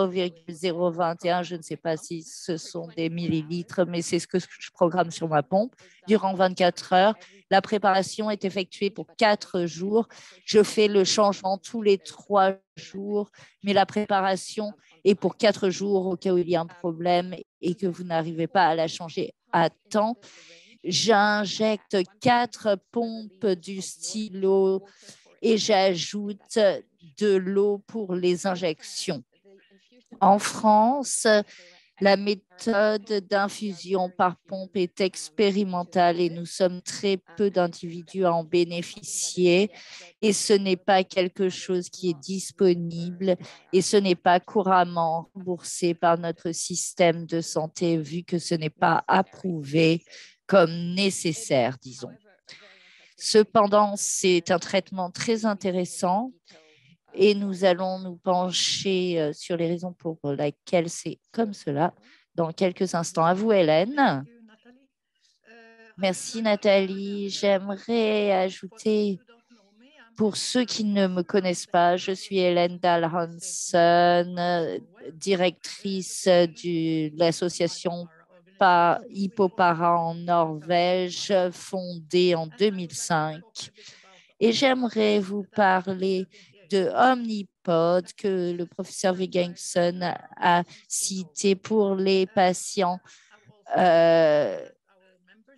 0,021. Je ne sais pas si ce sont des millilitres, mais c'est ce que je programme sur ma pompe. Durant 24 heures, la préparation est effectuée pour 4 jours. Je fais le changement tous les 3 jours, mais la préparation est pour 4 jours au cas où il y a un problème et que vous n'arrivez pas à la changer à temps. J'injecte 4 pompes du stylo et j'ajoute de l'eau pour les injections. En France, la méthode d'infusion par pompe est expérimentale et nous sommes très peu d'individus à en bénéficier et ce n'est pas quelque chose qui est disponible et ce n'est pas couramment remboursé par notre système de santé vu que ce n'est pas approuvé comme nécessaire, disons. Cependant, c'est un traitement très intéressant et nous allons nous pencher sur les raisons pour lesquelles c'est comme cela dans quelques instants. À vous, Hélène. Merci, Nathalie. J'aimerais ajouter, pour ceux qui ne me connaissent pas, je suis Hélène Dahl-Hansen, directrice de l'association Hippopara en Norvège, fondée en 2005. Et j'aimerais vous parler de Omnipod que le professeur Wiggenson a cité pour les patients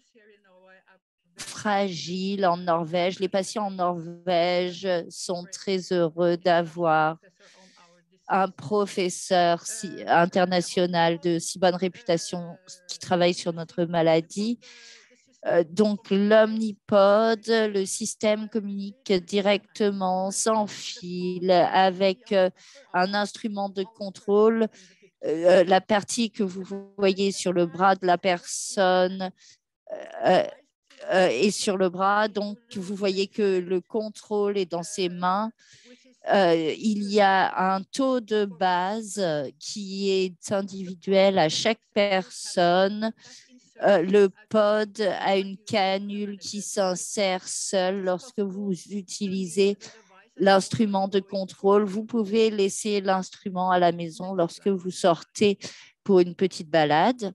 fragile en Norvège. Les patients en Norvège sont très heureux d'avoir un professeur international de si bonne réputation qui travaille sur notre maladie. Donc, l'Omnipod, le système communique directement sans fil avec un instrument de contrôle. La partie que vous voyez sur le bras de la personne est sur le bras. Donc, vous voyez que le contrôle est dans ses mains. Il y a un taux de base qui est individuel à chaque personne. Le pod a une canule qui s'insère seule lorsque vous utilisez l'instrument de contrôle. Vous pouvez laisser l'instrument à la maison lorsque vous sortez pour une petite balade.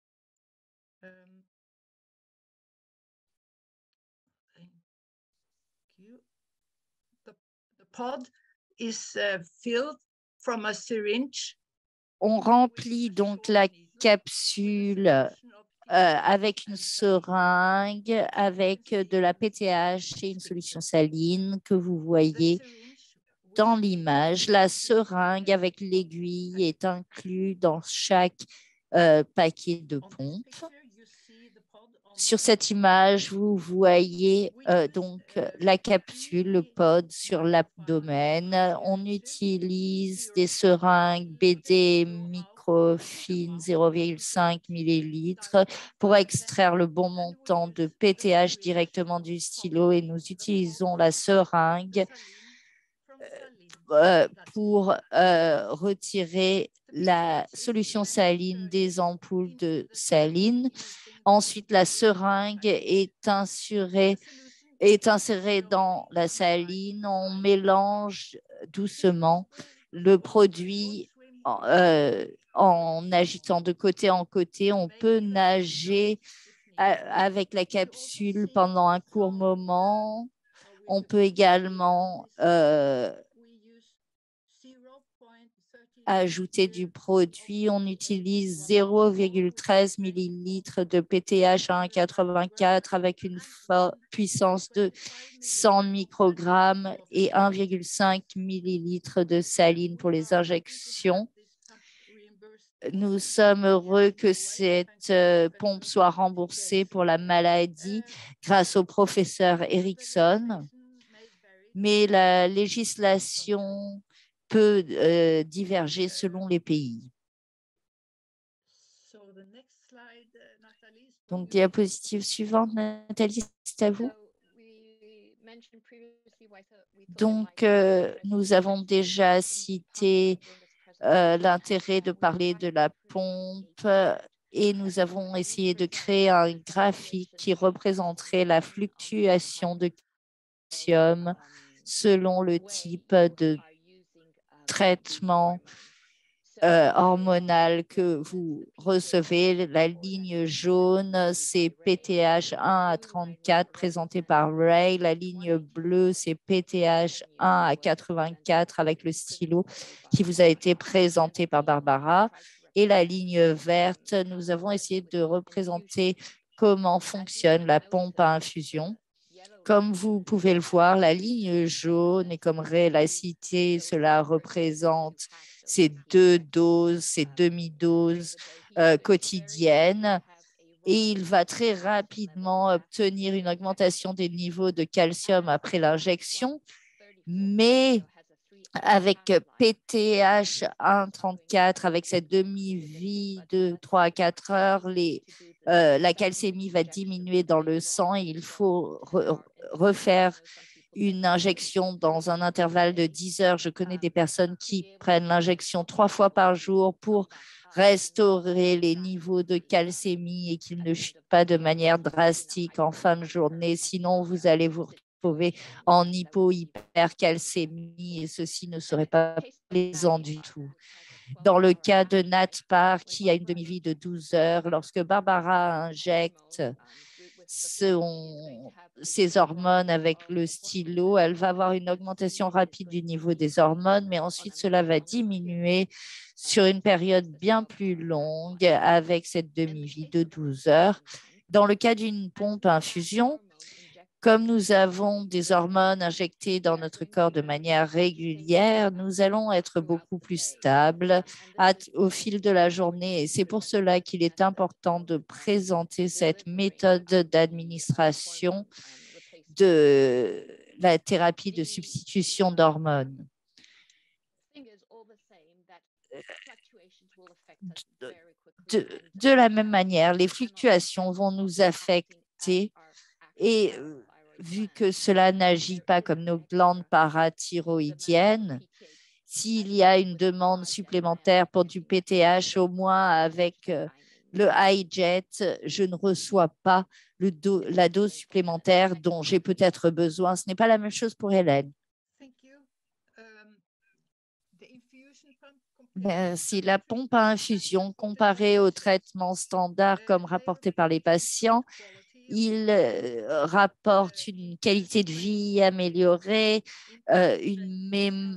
On remplit donc la capsule avec une seringue, avec de la PTH et une solution saline que vous voyez dans l'image. La seringue avec l'aiguille est inclue dans chaque paquet de pompe. Sur cette image, vous voyez donc la capsule, le pod sur l'abdomen. On utilise des seringues BD microfines 0,5 millilitres pour extraire le bon montant de PTH directement du stylo et nous utilisons la seringue pour retirer la solution saline des ampoules de saline. Ensuite, la seringue est insérée dans la saline. On mélange doucement le produit en agitant de côté en côté. On peut nager avec la capsule pendant un court moment. On peut également ajouter du produit. On utilise 0,13 millilitres de PTH à 1,84 avec une puissance de 100 microgrammes et 1,5 millilitres de saline pour les injections. Nous sommes heureux que cette pompe soit remboursée pour la maladie grâce au professeur Erickson. Mais la législation peut diverger selon les pays. Donc, diapositive suivante, Nathalie, c'est à vous. Donc, nous avons déjà cité l'intérêt de parler de la pompe et nous avons essayé de créer un graphique qui représenterait la fluctuation de calcium selon le type de traitement hormonal que vous recevez. La ligne jaune, c'est PTH 1 à 34 présenté par Ray. La ligne bleue, c'est PTH 1 à 84 avec le stylo qui vous a été présenté par Barbara. Et la ligne verte, nous avons essayé de représenter comment fonctionne la pompe à infusion. Comme vous pouvez le voir, la ligne jaune, et comme Ray l'a cité, cela représente ces 2 doses, ces demi-doses quotidiennes. Et il va très rapidement obtenir une augmentation des niveaux de calcium après l'injection. Mais avec PTH 1,34, avec cette demi-vie de 3 à 4 heures, la calcémie va diminuer dans le sang et il faut refaire une injection dans un intervalle de 10 heures. Je connais des personnes qui prennent l'injection 3 fois par jour pour restaurer les niveaux de calcémie et qu'ils ne chutent pas de manière drastique en fin de journée. Sinon, vous allez vous retrouver en hypercalcémie et ceci ne serait pas plaisant du tout. Dans le cas de Nat Parr, qui a une demi-vie de 12 heures, lorsque Barbara injecte ses hormones avec le stylo, elle va avoir une augmentation rapide du niveau des hormones, mais ensuite cela va diminuer sur une période bien plus longue avec cette demi-vie de 12 heures. Dans le cas d'une pompe à infusion, Comme nous avons des hormones injectées dans notre corps de manière régulière, nous allons être beaucoup plus stables au fil de la journée. Et c'est pour cela qu'il est important de présenter cette méthode d'administration de la thérapie de substitution d'hormones. De la même manière, les fluctuations vont nous affecter et vu que cela n'agit pas comme nos glandes parathyroïdiennes, s'il y a une demande supplémentaire pour du PTH, au moins avec le iJet, je ne reçois pas la dose supplémentaire dont j'ai peut-être besoin. Ce n'est pas la même chose pour Hélène. Si la pompe à infusion comparée au traitement standard comme rapporté par les patients, il rapporte une qualité de vie améliorée, une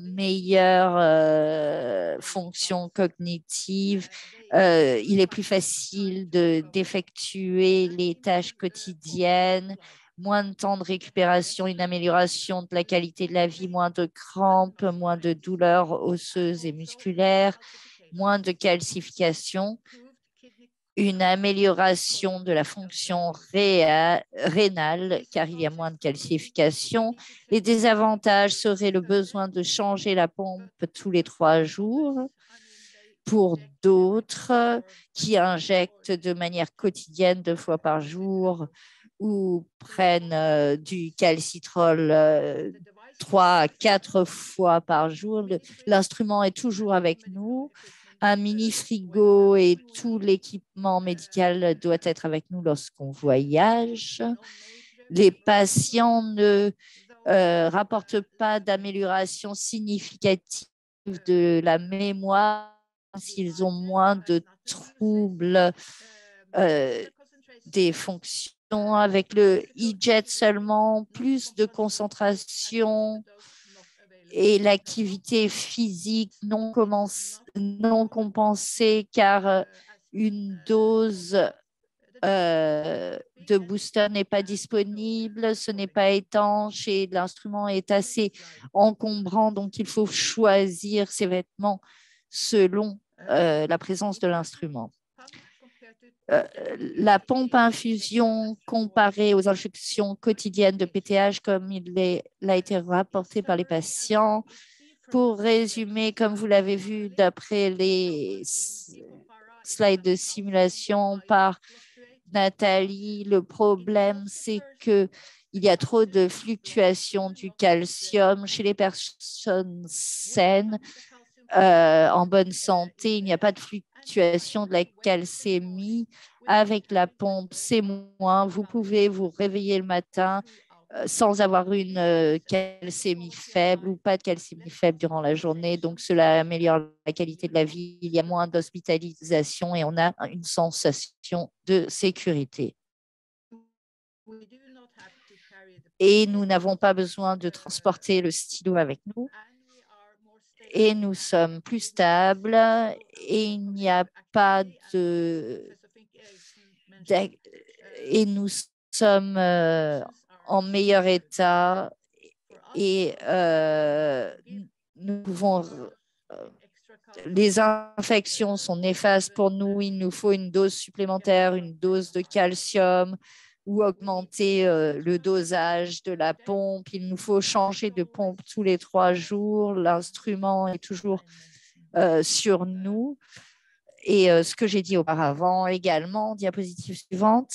meilleure fonction cognitive. Il est plus facile d'effectuer les tâches quotidiennes, moins de temps de récupération, une amélioration de la qualité de la vie, moins de crampes, moins de douleurs osseuses et musculaires, moins de calcification, une amélioration de la fonction rénale, car il y a moins de calcification. Les désavantages seraient le besoin de changer la pompe tous les 3 jours. Pour d'autres qui injectent de manière quotidienne 2 fois par jour ou prennent du calcitrol 3 à 4 fois par jour, l'instrument est toujours avec nous. Un mini-frigo et tout l'équipement médical doit être avec nous lorsqu'on voyage. Les patients ne rapportent pas d'amélioration significative de la mémoire s'ils ont moins de troubles des fonctions. Avec le iJet seulement, plus de concentration et l'activité physique non compensée car une dose de booster n'est pas disponible, ce n'est pas étanche et l'instrument est assez encombrant, donc il faut choisir ses vêtements selon la présence de l'instrument. La pompe à infusion comparée aux injections quotidiennes de PTH comme il a été rapporté par les patients. Pour résumer, comme vous l'avez vu d'après les slides de simulation par Nathalie, le problème c'est qu'il y a trop de fluctuations du calcium chez les personnes saines. En bonne santé, il n'y a pas de fluctuation de la calcémie. Avec la pompe, c'est moins. Vous pouvez vous réveiller le matin sans avoir une calcémie faible ou pas de calcémie faible durant la journée. Donc, cela améliore la qualité de la vie. Il y a moins d'hospitalisation et on a une sensation de sécurité. Et nous n'avons pas besoin de transporter le stylo avec nous. Et nous sommes plus stables et il n'y a pas et nous sommes en meilleur état et nous pouvons les infections sont néfastes pour nous, il nous faut une dose supplémentaire, une dose de calcium ou augmenter le dosage de la pompe. Il nous faut changer de pompe tous les 3 jours. L'instrument est toujours sur nous. Et ce que j'ai dit auparavant également, diapositive suivante.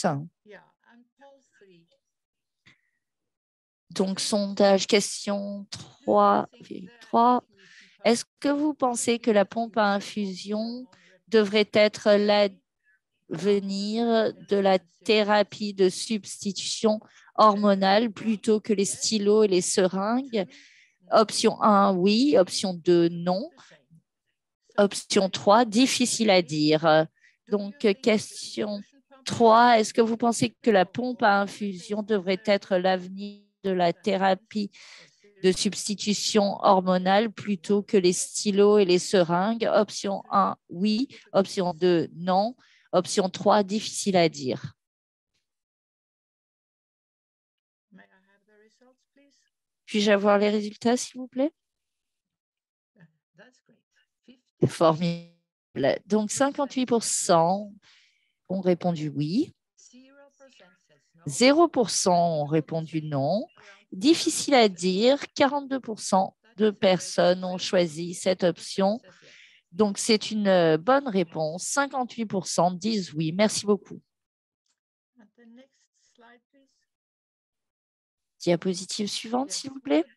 Donc, sondage, question 3,3. Est-ce que vous pensez que la pompe à infusion devrait être l'avenir de la thérapie de substitution hormonale plutôt que les stylos et les seringues? Option 1, oui. Option 2, non. Option 3, difficile à dire. Donc, question 3, est-ce que vous pensez que la pompe à infusion devrait être l'avenir de la thérapie de substitution hormonale plutôt que les stylos et les seringues? Option 1, oui. Option 2, non. Option 3, difficile à dire. Puis-je avoir les résultats, s'il vous plaît? Formidable. Donc, 58% ont répondu oui. 0% ont répondu non. Difficile à dire, 42% de personnes ont choisi cette option. Donc, c'est une bonne réponse. 58% disent oui. Merci beaucoup. Diapositive suivante, s'il vous plaît.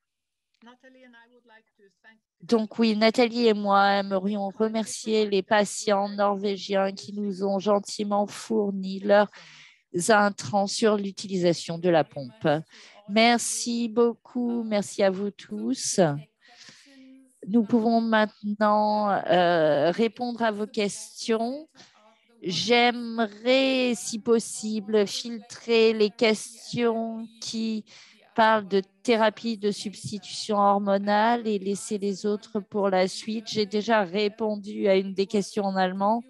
Donc oui, Nathalie et moi aimerions remercier les patients norvégiens qui nous ont gentiment fourni leurs intrants sur l'utilisation de la pompe. Merci beaucoup, merci à vous tous. Nous pouvons maintenant répondre à vos questions. J'aimerais, si possible, filtrer les questions qui parlent de thérapie de substitution hormonale et laisser les autres pour la suite. J'ai déjà répondu à une des questions en allemand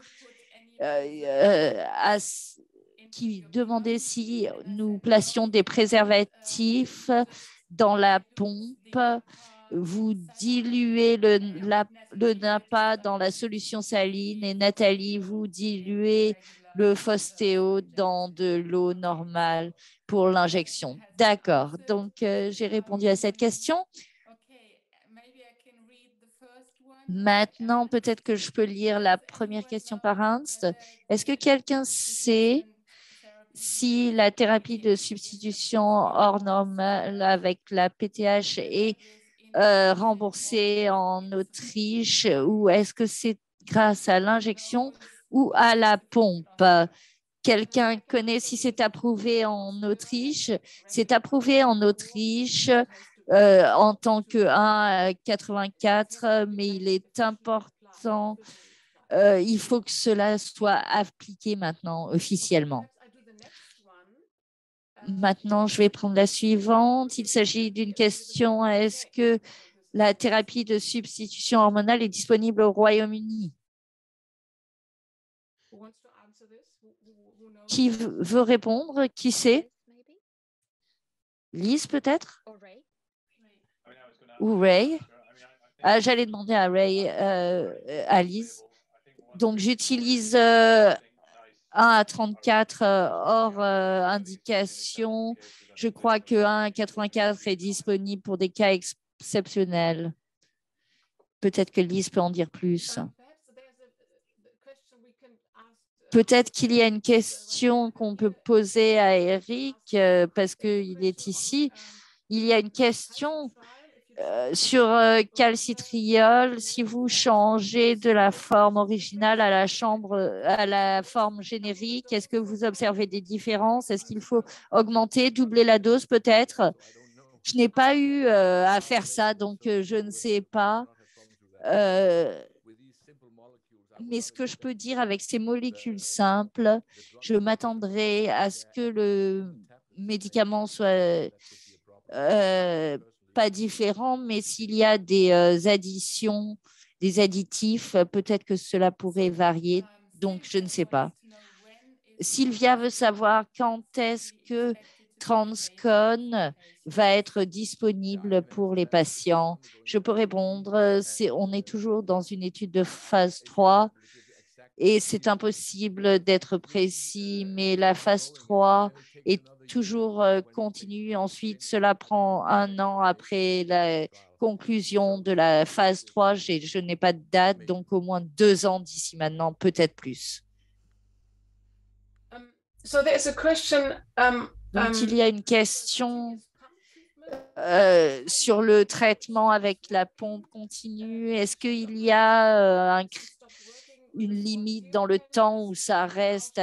qui demandait si nous placions des préservatifs dans la pompe. Vous diluez le NAPA dans la solution saline et Nathalie, vous diluez le Fostéo dans de l'eau normale pour l'injection. D'accord, donc j'ai répondu à cette question. Maintenant, peut-être que je peux lire la première question par Ernst. Est-ce que quelqu'un sait si la thérapie de substitution hors normale avec la PTH est remboursée en Autriche ou est-ce que c'est grâce à l'injection ou à la pompe? Quelqu'un connaît si c'est approuvé en Autriche? C'est approuvé en Autriche en tant que 1,84, mais il est important, il faut que cela soit appliqué maintenant officiellement. Maintenant, je vais prendre la suivante. Il s'agit d'une question. Est-ce que la thérapie de substitution hormonale est disponible au Royaume-Uni? Qui veut répondre? Qui sait? Lise, peut-être? Ou Ray? J'allais demander à Ray, à Lise. Donc, j'utilise 1 à 34 hors indication. Je crois que 1 à 84 est disponible pour des cas exceptionnels. Peut-être que Lise peut en dire plus. Peut-être qu'il y a une question qu'on peut poser à Eric parce qu'il est ici. Il y a une question sur calcitriol. Si vous changez de la forme originale à la forme générique, est-ce que vous observez des différences? Est-ce qu'il faut augmenter, doubler la dose peut-être? Je n'ai pas eu à faire ça, donc je ne sais pas. Mais ce que je peux dire avec ces molécules simples, je m'attendrai à ce que le médicament soit pas différent, mais s'il y a des additions, des additifs, peut-être que cela pourrait varier. Donc, je ne sais pas. Sylvia veut savoir quand est-ce que Transcon va être disponible pour les patients. Je peux répondre, on est toujours dans une étude de phase 3 et c'est impossible d'être précis, mais la phase 3 est toujours continue. Ensuite, cela prend 1 an après la conclusion de la phase 3. Je n'ai pas de date, donc au moins 2 ans d'ici maintenant, peut-être plus. Donc, il y a une question sur le traitement avec la pompe continue. Est-ce qu'il y a une limite dans le temps où ça reste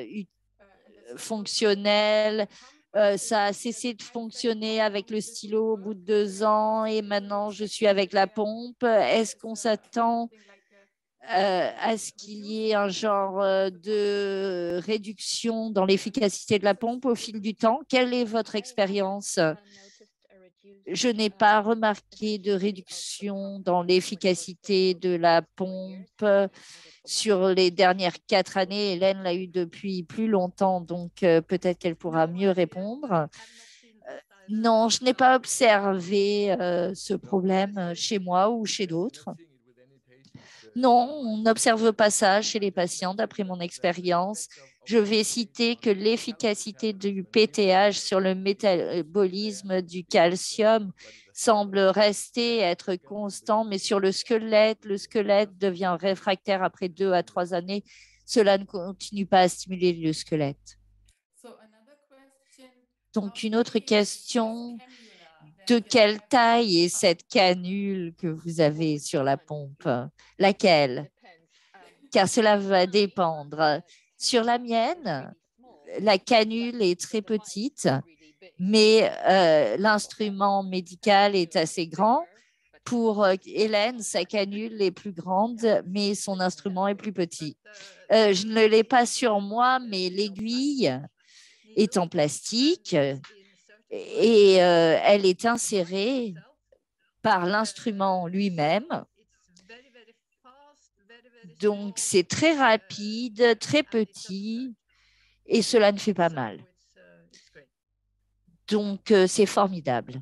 fonctionnel? Ça a cessé de fonctionner avec le stylo au bout de 2 ans et maintenant je suis avec la pompe. Est-ce qu'on s'attend à ce qu'il y ait un genre de réduction dans l'efficacité de la pompe au fil du temps? Quelle est votre expérience? Je n'ai pas remarqué de réduction dans l'efficacité de la pompe sur les dernières 4 années. Hélène l'a eu depuis plus longtemps, donc peut-être qu'elle pourra mieux répondre. Non, je n'ai pas observé ce problème chez moi ou chez d'autres. Non, on n'observe pas ça chez les patients, d'après mon expérience. Je vais citer que l'efficacité du PTH sur le métabolisme du calcium semble rester, être constant, mais sur le squelette devient réfractaire après 2 à 3 années. Cela ne continue pas à stimuler le squelette. Donc, une autre question, de quelle taille est cette canule que vous avez sur la pompe? Laquelle? Car cela va dépendre. Sur la mienne, la canule est très petite, mais l'instrument médical est assez grand. Pour Hélène, sa canule est plus grande, mais son instrument est plus petit. Je ne l'ai pas sur moi, mais l'aiguille est en plastique et elle est insérée par l'instrument lui-même. Donc, c'est très rapide, très petit et cela ne fait pas mal. Donc, c'est formidable.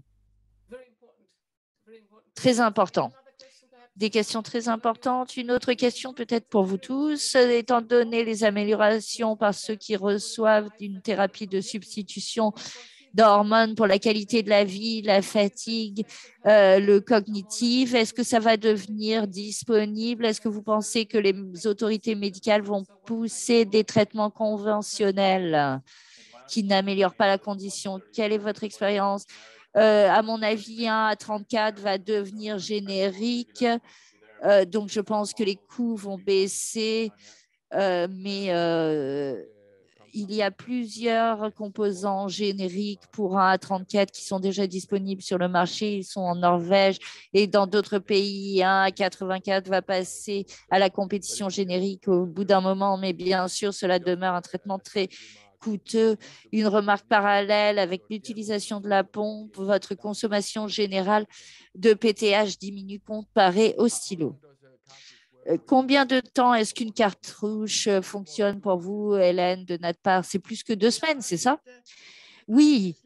Très important. Des questions très importantes. Une autre question peut-être pour vous tous. Étant donné les améliorations par ceux qui reçoivent une thérapie de substitution d'hormones pour la qualité de la vie, la fatigue, le cognitif, est-ce que ça va devenir disponible? Est-ce que vous pensez que les autorités médicales vont pousser des traitements conventionnels qui n'améliorent pas la condition? Quelle est votre expérience? À mon avis, 1 à 34 va devenir générique. Donc, je pense que les coûts vont baisser, mais il y a plusieurs composants génériques pour 1 à 34 qui sont déjà disponibles sur le marché. Ils sont en Norvège et dans d'autres pays. 1 à 84 va passer à la compétition générique au bout d'un moment, mais bien sûr, cela demeure un traitement très coûteux. Une remarque parallèle avec l'utilisation de la pompe, votre consommation générale de PTH diminue comparé au stylo. Combien de temps est-ce qu'une cartouche fonctionne pour vous, Hélène de Natpar? C'est plus que 2 semaines, c'est ça? Oui,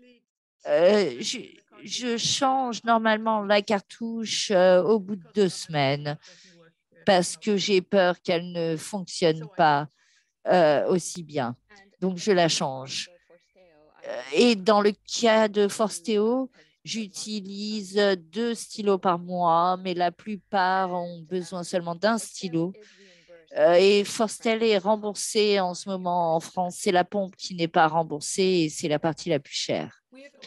je change normalement la cartouche au bout de 2 semaines parce que j'ai peur qu'elle ne fonctionne pas aussi bien. Donc, je la change. Et dans le cas de Forsteo, j'utilise 2 stylos par mois, mais la plupart ont besoin seulement d'un stylo. Et Forstel est remboursé en ce moment en France. C'est la pompe qui n'est pas remboursée et c'est la partie la plus chère.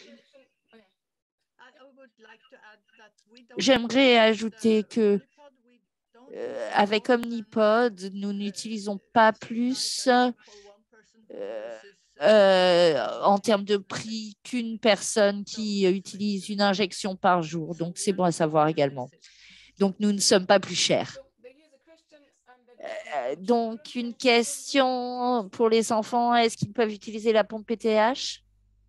J'aimerais ajouter que avec Omnipod, nous n'utilisons pas plus en termes de prix qu'une personne qui utilise une injection par jour. Donc, c'est bon à savoir également. Donc, nous ne sommes pas plus chers. Donc, une question pour les enfants, est-ce qu'ils peuvent utiliser la pompe PTH?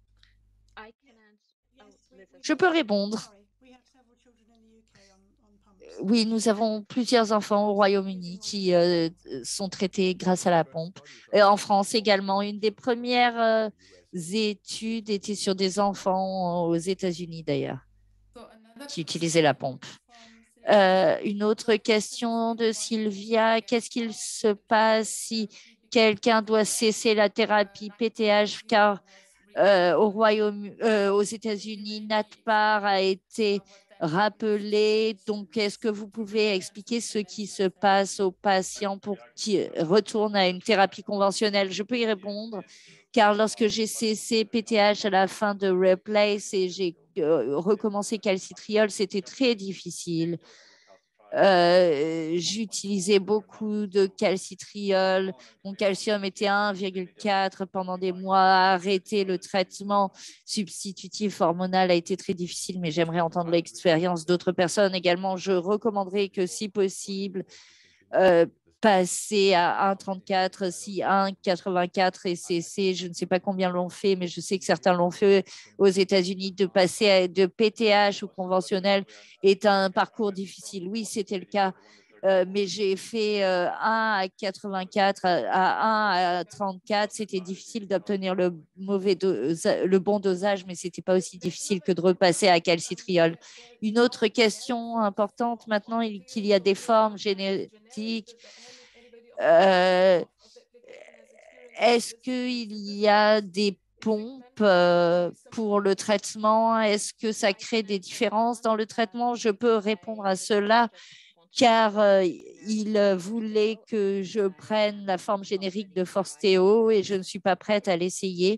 Je peux répondre. Oui, nous avons plusieurs enfants au Royaume-Uni qui sont traités grâce à la pompe. En France également, une des premières études était sur des enfants aux États-Unis d'ailleurs, qui utilisaient la pompe. Une autre question de Sylvia. Qu'est-ce qu'il se passe si quelqu'un doit cesser la thérapie PTH car aux États-Unis, Natpar a été rappelé. Donc, est-ce que vous pouvez expliquer ce qui se passe aux patients pour qu'ils retournent à une thérapie conventionnelle? Je peux y répondre, car lorsque j'ai cessé PTH à la fin de Replace et j'ai recommencé calcitriol, c'était très difficile. J'utilisais beaucoup de calcitriol. Mon calcium était 1,4 pendant des mois. Arrêter le traitement substitutif hormonal a été très difficile, mais j'aimerais entendre l'expérience d'autres personnes également. Je recommanderais que, si possible, passer à 1,34, si 1,84 est cessé. Je ne sais pas combien l'ont fait, mais je sais que certains l'ont fait aux États-Unis. De passer de PTH au conventionnel est un parcours difficile. Oui, c'était le cas mais j'ai fait 1 à 84 à 1 à 34. C'était difficile d'obtenir le bon dosage, mais ce n'était pas aussi difficile que de repasser à calcitriol. Une autre question importante maintenant, qu'il y a des formes génétiques. Est-ce qu'il y a des pompes pour le traitement? Est-ce que ça crée des différences dans le traitement? Je peux répondre à cela car il voulait que je prenne la forme générique de Forsteo et je ne suis pas prête à l'essayer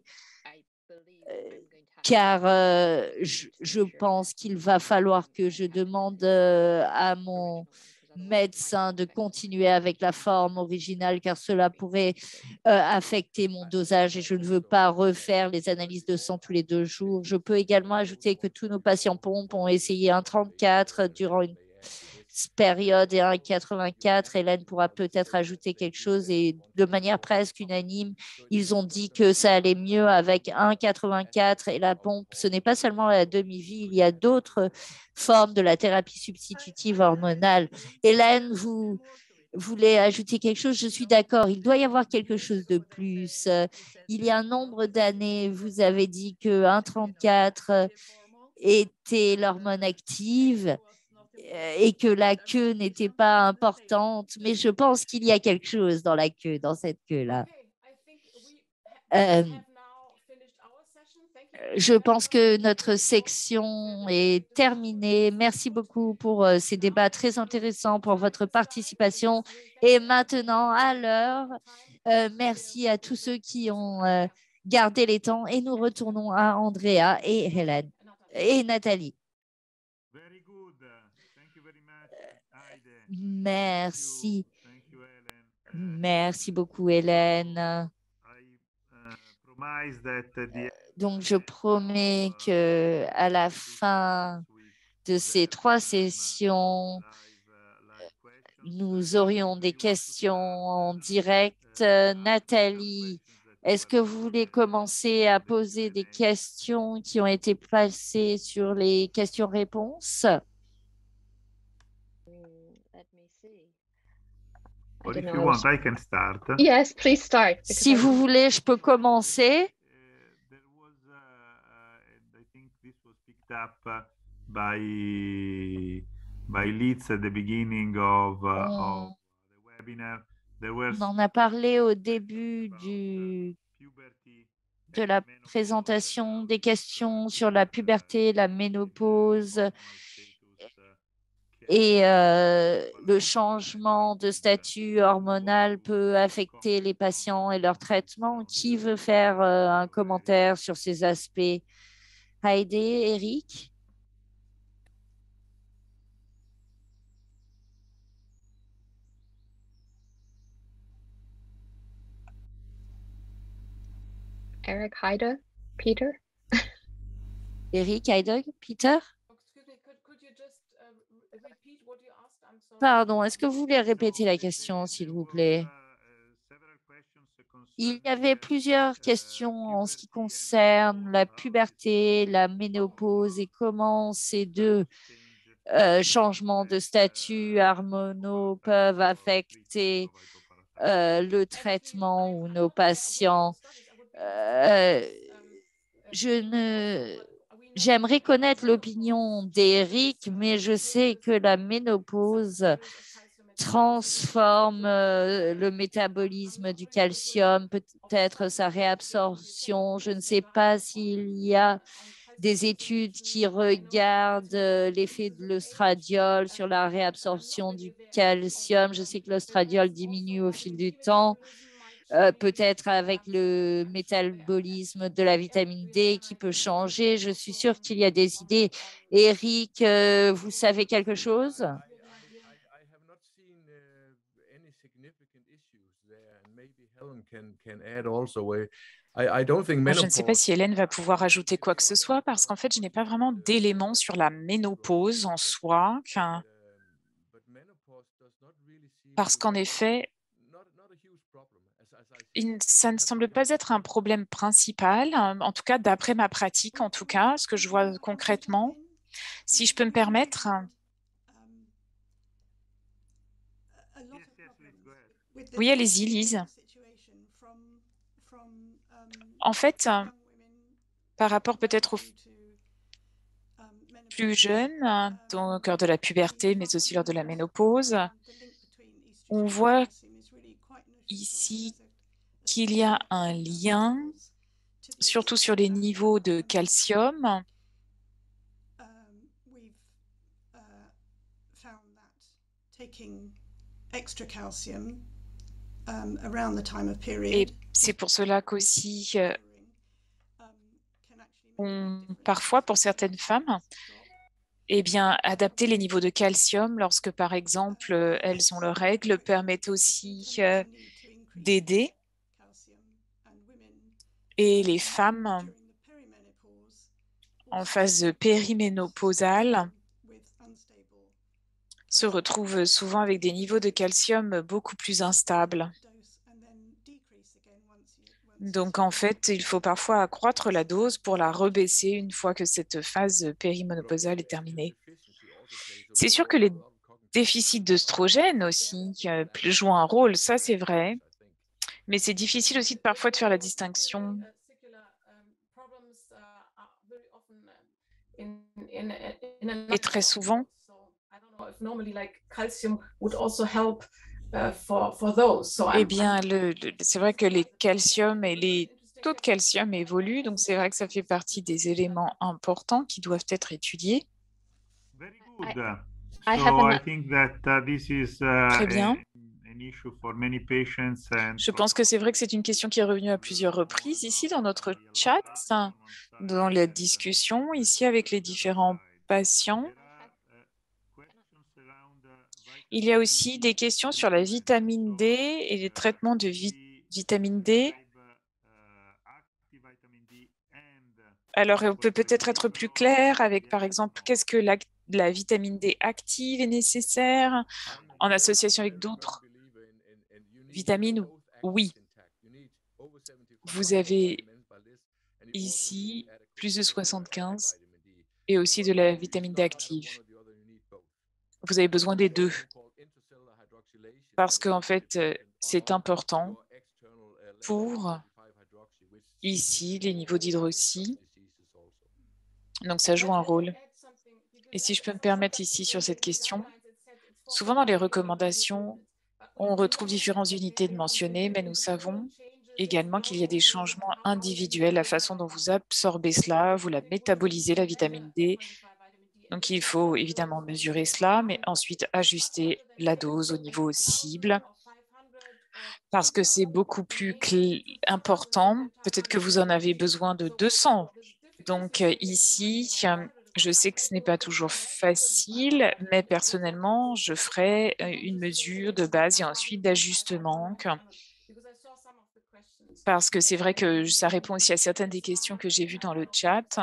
car je pense qu'il va falloir que je demande à mon médecin de continuer avec la forme originale car cela pourrait affecter mon dosage et je ne veux pas refaire les analyses de sang tous les 2 jours. Je peux également ajouter que tous nos patients pompes ont essayé un 34 durant une période et un 84. Hélène pourra peut-être ajouter quelque chose et de manière presque unanime, ils ont dit que ça allait mieux avec un 84 et la pompe. Ce n'est pas seulement la demi-vie, il y a d'autres formes de la thérapie substitutive hormonale. Hélène, vous voulez ajouter quelque chose? Je suis d'accord, il doit y avoir quelque chose de plus. Il y a un nombre d'années, vous avez dit que 1,34 était l'hormone active et que la queue n'était pas importante, mais je pense qu'il y a quelque chose dans la queue, dans cette queue-là. Je pense que notre section est terminée. Merci beaucoup pour ces débats très intéressants, pour votre participation. Et maintenant, à l'heure, merci à tous ceux qui ont gardé les temps et nous retournons à Andrea et Hélène et Nathalie. Merci. Merci beaucoup, Hélène. Donc, je promets qu'à la fin de ces 3 sessions, nous aurions des questions en direct. Nathalie, est-ce que vous voulez commencer à poser des questions qui ont été placées sur les questions-réponses? Or if you want, I can start. Yes, please start. Si vous voulez, je peux commencer. There was, I think this was picked up by Liz at the beginning of the webinar. On en a parlé au début de la présentation, des questions sur la puberté, la ménopause et le changement de statut hormonal peut affecter les patients et leur traitement. Qui veut faire un commentaire sur ces aspects? Heide, Eric? Eric, Heide, Peter? Eric, Heide, Peter? Pardon, est-ce que vous voulez répéter la question, s'il vous plaît? Il y avait plusieurs questions en ce qui concerne la puberté, la ménopause et comment ces 2 changements de statut hormonaux peuvent affecter le traitement ou nos patients. J'aimerais connaître l'opinion d'Eric, mais je sais que la ménopause transforme le métabolisme du calcium, peut-être sa réabsorption. Je ne sais pas s'il y a des études qui regardent l'effet de l'oestradiol sur la réabsorption du calcium. Je sais que l'oestradiol diminue au fil du temps. Peut-être avec le métabolisme de la vitamine D qui peut changer. Je suis sûre qu'il y a des idées. Eric, vous savez quelque chose? Je ne sais pas si Hélène va pouvoir ajouter quoi que ce soit parce qu'en fait, je n'ai pas vraiment d'éléments sur la ménopause en soi. Parce qu'en effet, ça ne semble pas être un problème principal, en tout cas d'après ma pratique, en tout cas, ce que je vois concrètement. Si je peux me permettre, Oui, allez-y, Lise. En fait, par rapport peut-être aux plus jeunes, donc lors de la puberté, mais aussi lors de la ménopause, on voit ici qu'il y a un lien, surtout sur les niveaux de calcium. Et c'est pour cela qu'aussi, parfois, pour certaines femmes, eh bien, adapter les niveaux de calcium lorsque, par exemple, elles ont leurs règles permet aussi d'aider. Et les femmes en phase périménopausale se retrouvent souvent avec des niveaux de calcium beaucoup plus instables. Donc, en fait, il faut parfois accroître la dose pour la rebaisser une fois que cette phase périménopausale est terminée. C'est sûr que les déficits d'œstrogène aussi jouent un rôle, ça c'est vrai, mais c'est difficile aussi parfois de faire la distinction. Et très souvent, eh bien, c'est vrai que les calciums et les taux de calcium évoluent, donc c'est vrai que ça fait partie des éléments importants qui doivent être étudiés. Très bien. Je pense que c'est vrai que c'est une question qui est revenue à plusieurs reprises ici dans notre chat, dans la discussion ici avec les différents patients. Il y a aussi des questions sur la vitamine D et les traitements de vitamine D. Alors, on peut peut-être être plus clair avec, par exemple, qu'est-ce que la vitamine D active est nécessaire en association avec d'autres vitamines? Oui. Vous avez ici plus de 75 et aussi de la vitamine D active. Vous avez besoin des deux parce qu'en fait, c'est important pour ici les niveaux d'hydroxy. Donc, ça joue un rôle. Et si je peux me permettre ici sur cette question, souvent dans les recommandations, on retrouve différentes unités de mentionner, mais nous savons également qu'il y a des changements individuels, la façon dont vous absorbez cela, vous la métabolisez, la vitamine D. Donc, il faut évidemment mesurer cela, mais ensuite ajuster la dose au niveau cible parce que c'est beaucoup plus important. Peut-être que vous en avez besoin de 200. Donc, ici, je sais que ce n'est pas toujours facile, mais personnellement, je ferai une mesure de base et ensuite d'ajustement. Parce que c'est vrai que ça répond aussi à certaines des questions que j'ai vues dans le chat.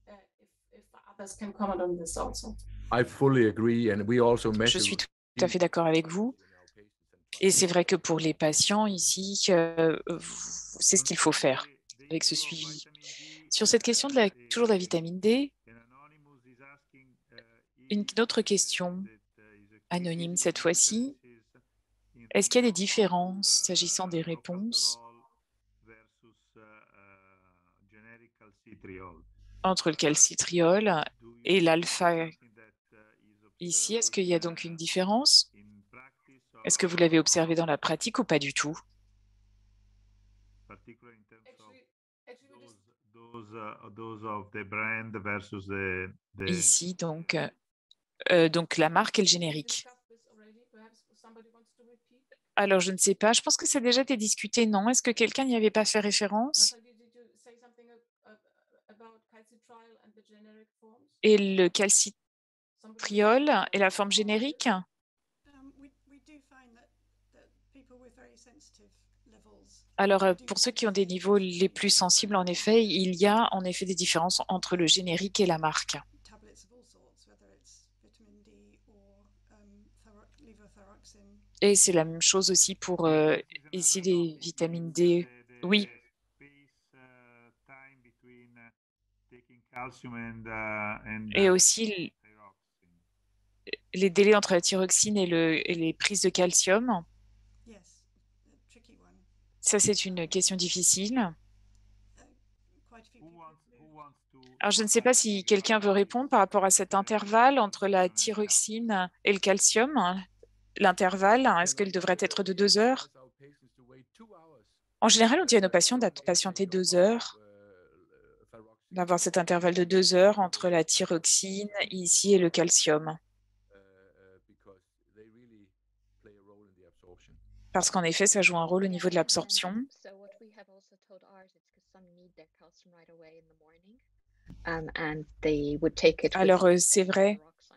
Je suis tout à fait d'accord avec vous. Et c'est vrai que pour les patients ici, c'est ce qu'il faut faire avec ce suivi. Sur cette question toujours de la vitamine D, une autre question, anonyme cette fois-ci. Est-ce qu'il y a des différences s'agissant des réponses entre le calcitriol et l'alpha? Ici, est-ce qu'il y a donc une différence? Est-ce que vous l'avez observé dans la pratique ou pas du tout? Ici, donc la marque et le générique. Alors, je ne sais pas. Je pense que ça a déjà été discuté, non? Est-ce que quelqu'un n'y avait pas fait référence? Et le calcitriol et la forme générique? Alors, pour ceux qui ont des niveaux les plus sensibles, en effet, il y a en effet des différences entre le générique et la marque. Et c'est la même chose aussi pour ici les vitamines D. Oui. Et aussi, les délais entre la thyroxine et les prises de calcium. Ça, c'est une question difficile. Alors, je ne sais pas si quelqu'un veut répondre par rapport à cet intervalle entre la thyroxine et le calcium. L'intervalle, est-ce qu'il devrait être de 2 heures? En général, on dit à nos patients de patienter 2 heures, d'avoir cet intervalle de 2 heures entre la thyroxine ici et le calcium. Parce qu'en effet, ça joue un rôle au niveau de l'absorption. Alors, c'est vrai,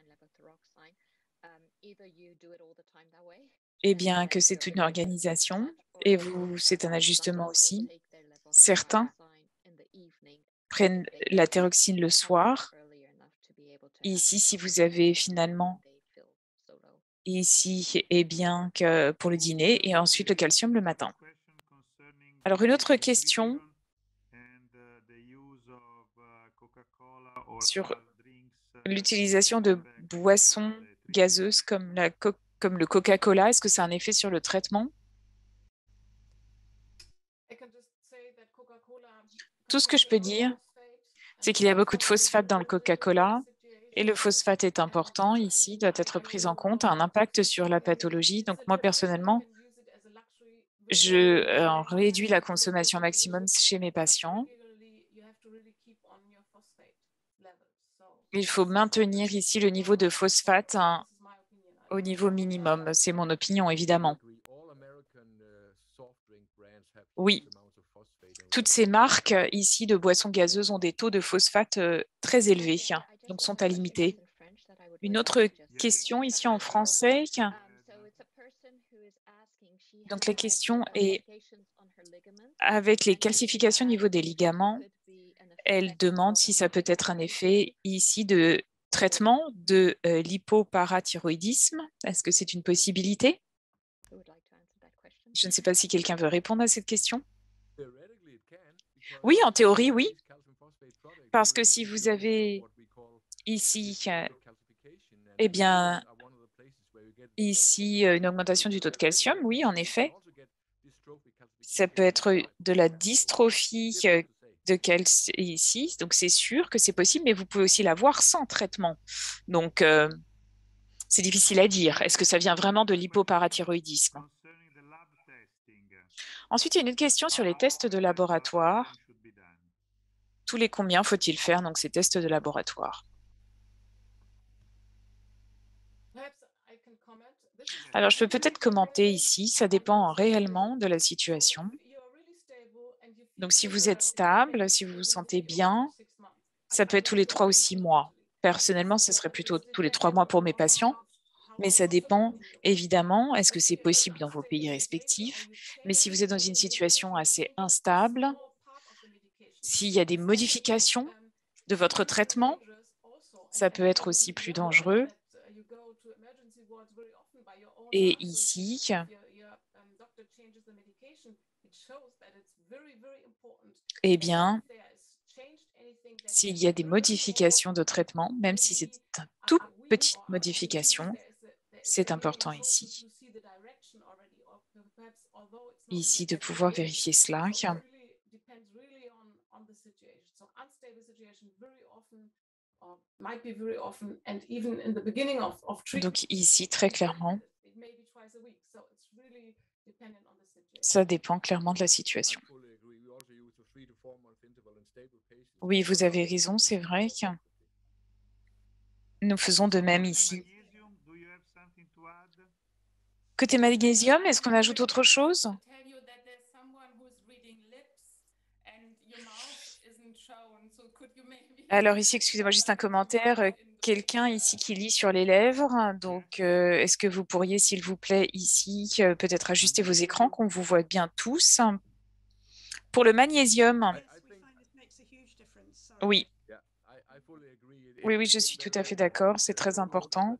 eh bien, que c'est une organisation et c'est un ajustement aussi. Certains prennent la thyroxine le soir. Ici, si vous avez finalement ici, eh bien, que pour le dîner et ensuite le calcium le matin. Alors, une autre question sur l'utilisation de boissons gazeuses comme le Coca-Cola. Est-ce que ça a un effet sur le traitement? Tout ce que je peux dire, c'est qu'il y a beaucoup de phosphate dans le Coca-Cola et le phosphate est important ici, doit être pris en compte, a un impact sur la pathologie. Donc moi, personnellement, je réduis la consommation maximum chez mes patients. Il faut maintenir ici le niveau de phosphate au niveau minimum. C'est mon opinion, évidemment. Oui, toutes ces marques ici de boissons gazeuses ont des taux de phosphate très élevés, donc sont à limiter. Une autre question ici en français. Donc la question est, avec les calcifications au niveau des ligaments, elle demande si ça peut être un effet ici de traitement de l'hypoparathyroïdisme. Est-ce que c'est une possibilité? Je ne sais pas si quelqu'un veut répondre à cette question. Oui, en théorie, oui. Parce que si vous avez ici, eh bien, ici, une augmentation du taux de calcium, oui, en effet. Ça peut être de la dystrophie de calcium ici, donc c'est sûr que c'est possible, mais vous pouvez aussi l'avoir sans traitement. Donc, c'est difficile à dire. Est-ce que ça vient vraiment de l'hypoparathyroïdisme? Ensuite, il y a une autre question sur les tests de laboratoire. Tous les combien faut-il faire donc ces tests de laboratoire? Alors, je peux peut-être commenter ici. Ça dépend réellement de la situation. Donc, si vous êtes stable, si vous vous sentez bien, ça peut être tous les 3 ou 6 mois. Personnellement, ce serait plutôt tous les 3 mois pour mes patients. Mais ça dépend, évidemment, est-ce que c'est possible dans vos pays respectifs? Mais si vous êtes dans une situation assez instable, s'il y a des modifications de votre traitement, ça peut être aussi plus dangereux. Et ici, eh bien, s'il y a des modifications de traitement, même si c'est une toute petite modification, c'est important ici. Ici, de pouvoir vérifier cela. Donc ici, très clairement, ça dépend clairement de la situation. Oui, vous avez raison, c'est vrai que nous faisons de même ici. Côté magnésium, est-ce qu'on ajoute autre chose? Alors ici, excusez-moi, juste un commentaire. Quelqu'un ici qui lit sur les lèvres. Donc, est-ce que vous pourriez, s'il vous plaît, ici, peut-être ajuster vos écrans, qu'on vous voit bien tous? Pour le magnésium, oui. Oui, oui, je suis tout à fait d'accord. C'est très important.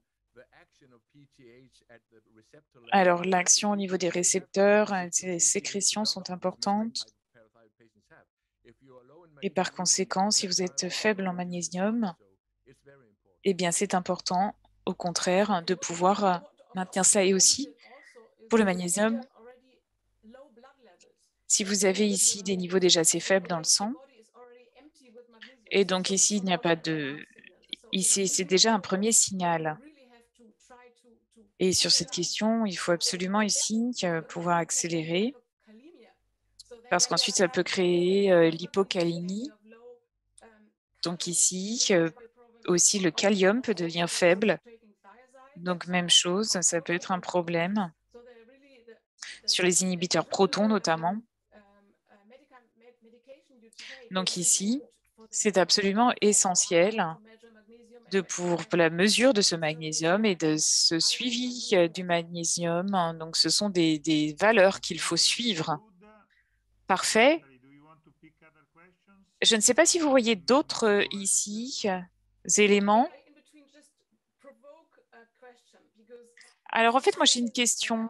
Alors, l'action au niveau des récepteurs, ces sécrétions sont importantes. Et par conséquent, si vous êtes faible en magnésium, eh bien, c'est important au contraire, de pouvoir maintenir ça. Et aussi, pour le magnésium, si vous avez ici des niveaux déjà assez faibles dans le sang, et donc ici, il n'y a pas de... Ici, c'est déjà un premier signal. Et sur cette question, il faut absolument ici pouvoir accélérer, parce qu'ensuite, ça peut créer l'hypocalémie. Donc ici, aussi, le kalium peut devenir faible. Donc, même chose, ça peut être un problème. Sur les inhibiteurs protons, notamment. Donc ici, c'est absolument essentiel pour la mesure de ce magnésium et de ce suivi du magnésium. Donc, ce sont des valeurs qu'il faut suivre. Parfait. Je ne sais pas si vous voyez d'autres ici éléments. Alors, en fait, moi, j'ai une question.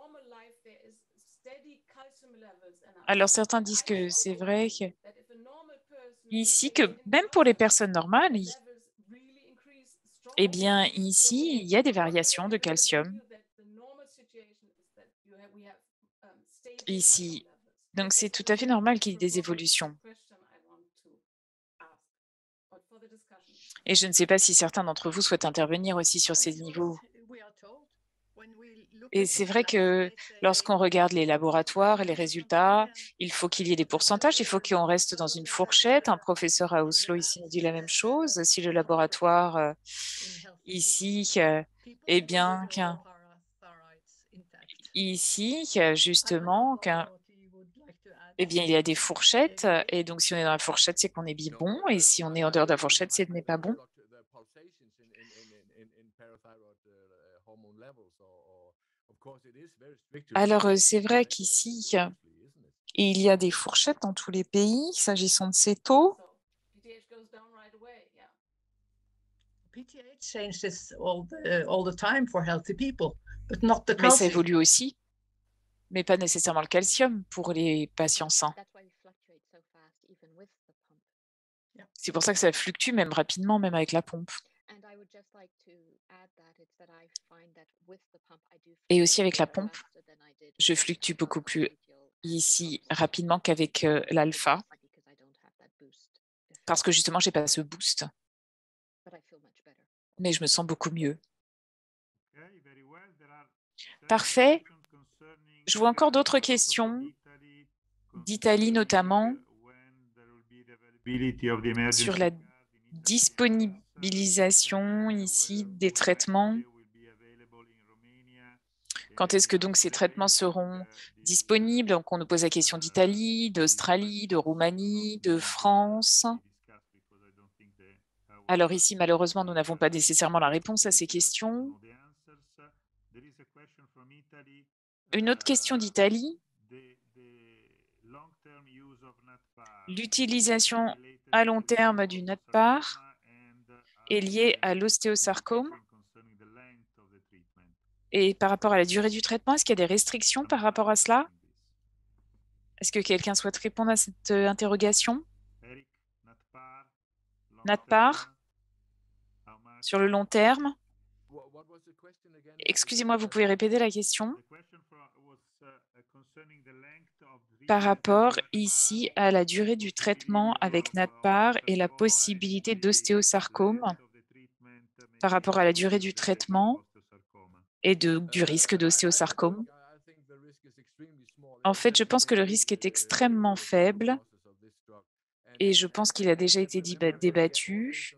Alors, certains disent que c'est vrai ici que même pour les personnes normales, eh bien, ici, il y a des variations de calcium. Ici. Donc, c'est tout à fait normal qu'il y ait des évolutions. Et je ne sais pas si certains d'entre vous souhaitent intervenir aussi sur ces niveaux. Et c'est vrai que lorsqu'on regarde les laboratoires et les résultats, il faut qu'il y ait des pourcentages, il faut qu'on reste dans une fourchette. Un professeur à Oslo ici nous dit la même chose. Si le laboratoire ici, eh bien, ici, justement, eh bien, il y a des fourchettes. Et donc, si on est dans la fourchette, c'est qu'on est bien bon. Et si on est en dehors de la fourchette, c'est qu'on n'est pas bon. Alors, c'est vrai qu'ici, il y a des fourchettes dans tous les pays, s'agissant de ces taux. Mais ça évolue aussi, mais pas nécessairement le calcium pour les patients sains. C'est pour ça que ça fluctue même rapidement, même avec la pompe. Et aussi avec la pompe, je fluctue beaucoup plus ici rapidement qu'avec l'alpha, parce que justement, je n'ai pas ce boost. Mais je me sens beaucoup mieux. Parfait. Je vois encore d'autres questions, d'Italie notamment, sur la disponibilisation ici des traitements. Quand est-ce que donc ces traitements seront disponibles? Donc on nous pose la question d'Italie, d'Australie, de Roumanie, de France. Alors ici, malheureusement, nous n'avons pas nécessairement la réponse à ces questions. Une autre question d'Italie. L'utilisation à long terme du natpar est liée à l'ostéosarcome. Et par rapport à la durée du traitement, est-ce qu'il y a des restrictions par rapport à cela? Est-ce que quelqu'un souhaite répondre à cette interrogation? Natpar, sur le long terme. Excusez-moi, vous pouvez répéter la question? Par rapport ici à la durée du traitement avec natpar et la possibilité d'ostéosarcome, par rapport à la durée du traitement et du risque d'ostéosarcome. En fait, je pense que le risque est extrêmement faible et je pense qu'il a déjà été débattu.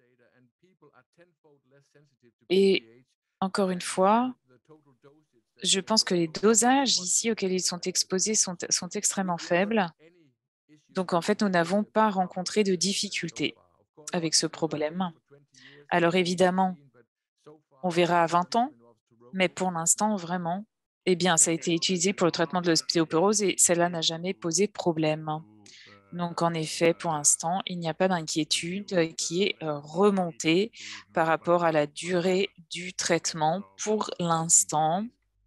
Et encore une fois, je pense que les dosages ici auxquels ils sont exposés sont extrêmement faibles. Donc, en fait, nous n'avons pas rencontré de difficultés avec ce problème. Alors, évidemment, on verra à 20 ans, mais pour l'instant, vraiment, eh bien, ça a été utilisé pour le traitement de l'ostéoporose et cela n'a jamais posé problème. Donc, en effet, pour l'instant, il n'y a pas d'inquiétude qui est remontée par rapport à la durée du traitement pour l'instant.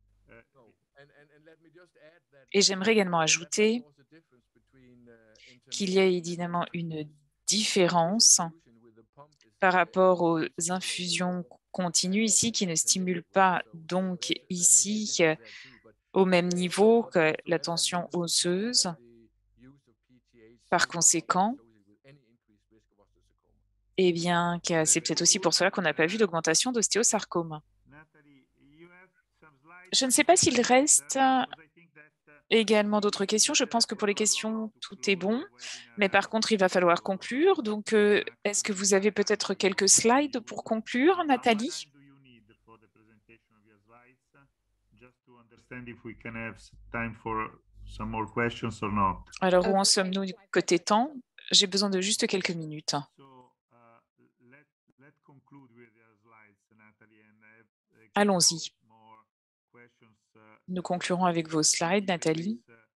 Et j'aimerais également ajouter qu'il y a évidemment une différence par rapport aux infusions continue ici qui ne stimule pas donc ici au même niveau que la tension osseuse. Par conséquent, eh bien, c'est peut-être aussi pour cela qu'on n'a pas vu d'augmentation d'ostéosarcome. Je ne sais pas s'il reste également d'autres questions. Je pense que pour les questions, tout est bon. Mais par contre, il va falloir conclure. Donc, est-ce que vous avez peut-être quelques slides pour conclure, Nathalie? Alors, où en sommes-nous côté temps? J'ai besoin de juste quelques minutes. Allons-y. Nous conclurons avec vos slides, Nathalie.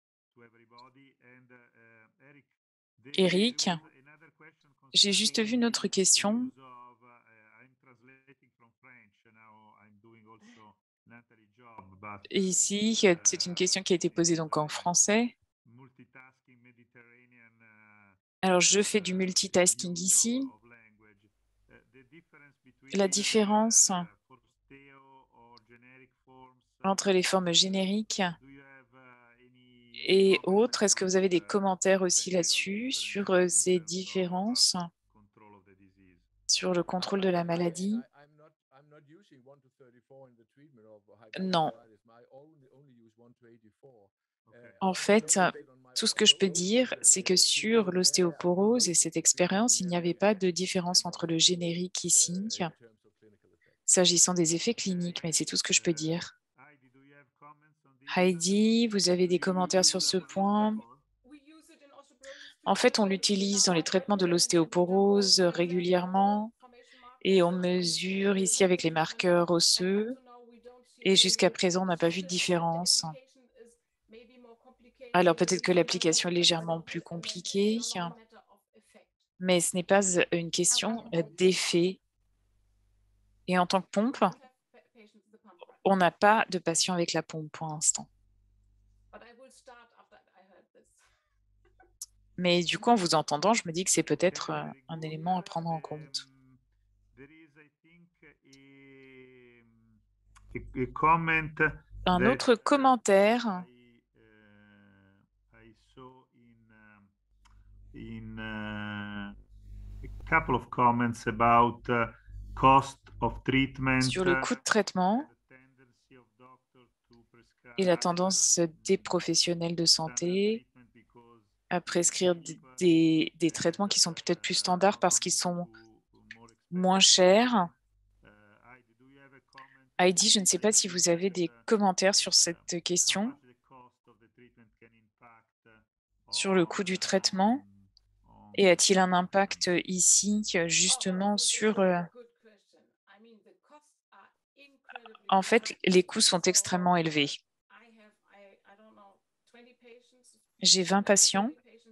Eric, j'ai juste vu une autre question. Ici, c'est une question qui a été posée donc en français. Alors, je fais du multitasking ici. La différence entre les formes génériques et autres, est-ce que vous avez des commentaires aussi là-dessus, sur ces différences, sur le contrôle de la maladie? Non. En fait, tout ce que je peux dire, c'est que sur l'ostéoporose et cette expérience, il n'y avait pas de différence entre le générique ici, s'agissant des effets cliniques, mais c'est tout ce que je peux dire. Heidi, vous avez des commentaires sur ce point? En fait, on l'utilise dans les traitements de l'ostéoporose régulièrement et on mesure ici avec les marqueurs osseux et jusqu'à présent, on n'a pas vu de différence. Alors peut-être que l'application est légèrement plus compliquée, mais ce n'est pas une question d'effet. Et en tant que pompe, on n'a pas de patient avec la pompe pour l'instant. Mais du coup, en vous entendant, je me dis que c'est peut-être un élément à prendre en compte. Un autre commentaire. Sur le coût de traitement et la tendance des professionnels de santé à prescrire des traitements qui sont peut-être plus standards parce qu'ils sont moins chers. Heidi, je ne sais pas si vous avez des commentaires sur cette question, sur le coût du traitement. Et a-t-il un impact ici justement sur... En fait, les coûts sont extrêmement élevés. J'ai 20 patients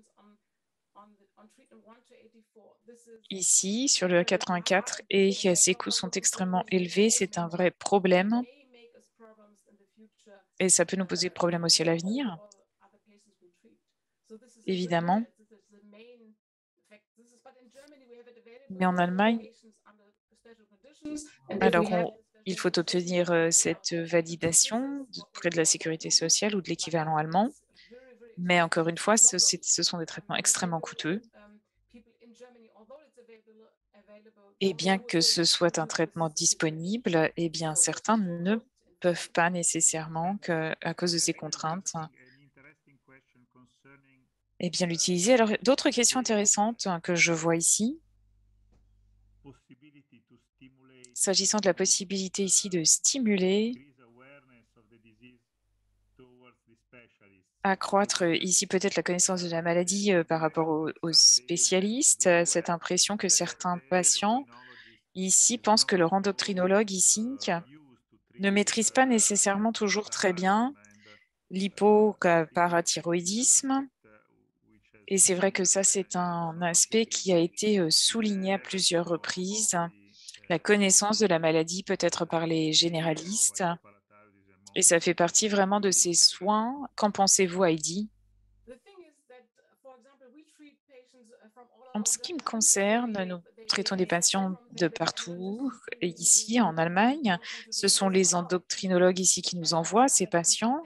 ici sur le 84 et ces coûts sont extrêmement élevés. C'est un vrai problème et ça peut nous poser problème aussi à l'avenir, évidemment. Mais en Allemagne, alors il faut obtenir cette validation auprès de la sécurité sociale ou de l'équivalent allemand. Mais encore une fois, ce sont des traitements extrêmement coûteux. Et bien que ce soit un traitement disponible, eh bien certains ne peuvent pas nécessairement, à cause de ces contraintes, eh bien l'utiliser. Alors, d'autres questions intéressantes que je vois ici, s'agissant de la possibilité ici de stimuler, accroître ici peut-être la connaissance de la maladie par rapport aux spécialistes, cette impression que certains patients ici pensent que leur endocrinologue ici ne maîtrise pas nécessairement toujours très bien l'hypoparathyroïdisme. Et c'est vrai que ça, c'est un aspect qui a été souligné à plusieurs reprises. La connaissance de la maladie peut-être par les généralistes. Et ça fait partie vraiment de ces soins. Qu'en pensez-vous, Heidi? En ce qui me concerne, traitons des patients de partout. Et ici, en Allemagne, ce sont les endocrinologues ici qui nous envoient ces patients.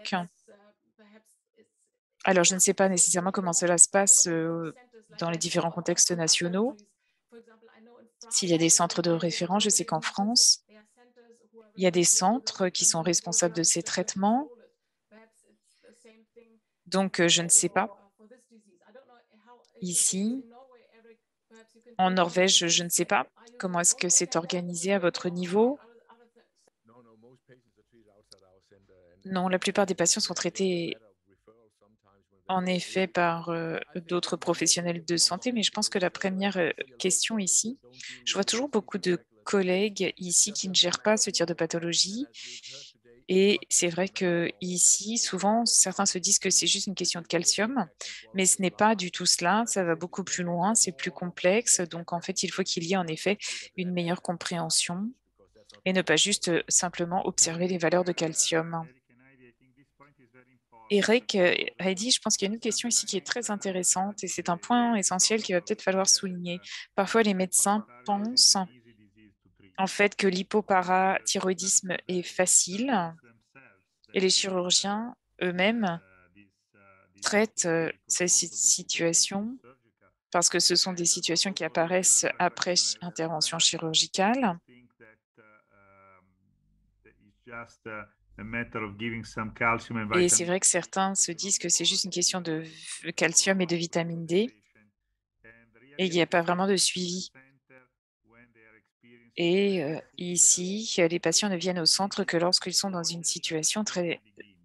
Alors, je ne sais pas nécessairement comment cela se passe dans les différents contextes nationaux. S'il y a des centres de référence, je sais qu'en France, il y a des centres qui sont responsables de ces traitements. Donc, je ne sais pas. Ici, en Norvège, je ne sais pas. Comment est-ce que c'est organisé à votre niveau? Non, la plupart des patients sont traités en effet par d'autres professionnels de santé, mais je pense que la première question ici, je vois toujours beaucoup de collègues ici qui ne gèrent pas ce type de pathologie. Et c'est vrai que ici, souvent, certains se disent que c'est juste une question de calcium, mais ce n'est pas du tout cela. Ça va beaucoup plus loin, c'est plus complexe. Donc, en fait, il faut qu'il y ait en effet une meilleure compréhension et ne pas juste simplement observer les valeurs de calcium. Eric, Heidi, je pense qu'il y a une question ici qui est très intéressante et c'est un point essentiel qu'il va peut-être falloir souligner. Parfois, les médecins pensent en fait que l'hypoparathyroïdisme est facile et les chirurgiens eux-mêmes traitent ces situations parce que ce sont des situations qui apparaissent après intervention chirurgicale. Et c'est vrai que certains se disent que c'est juste une question de calcium et de vitamine D et il n'y a pas vraiment de suivi. Et ici, les patients ne viennent au centre que lorsqu'ils sont dans une situation très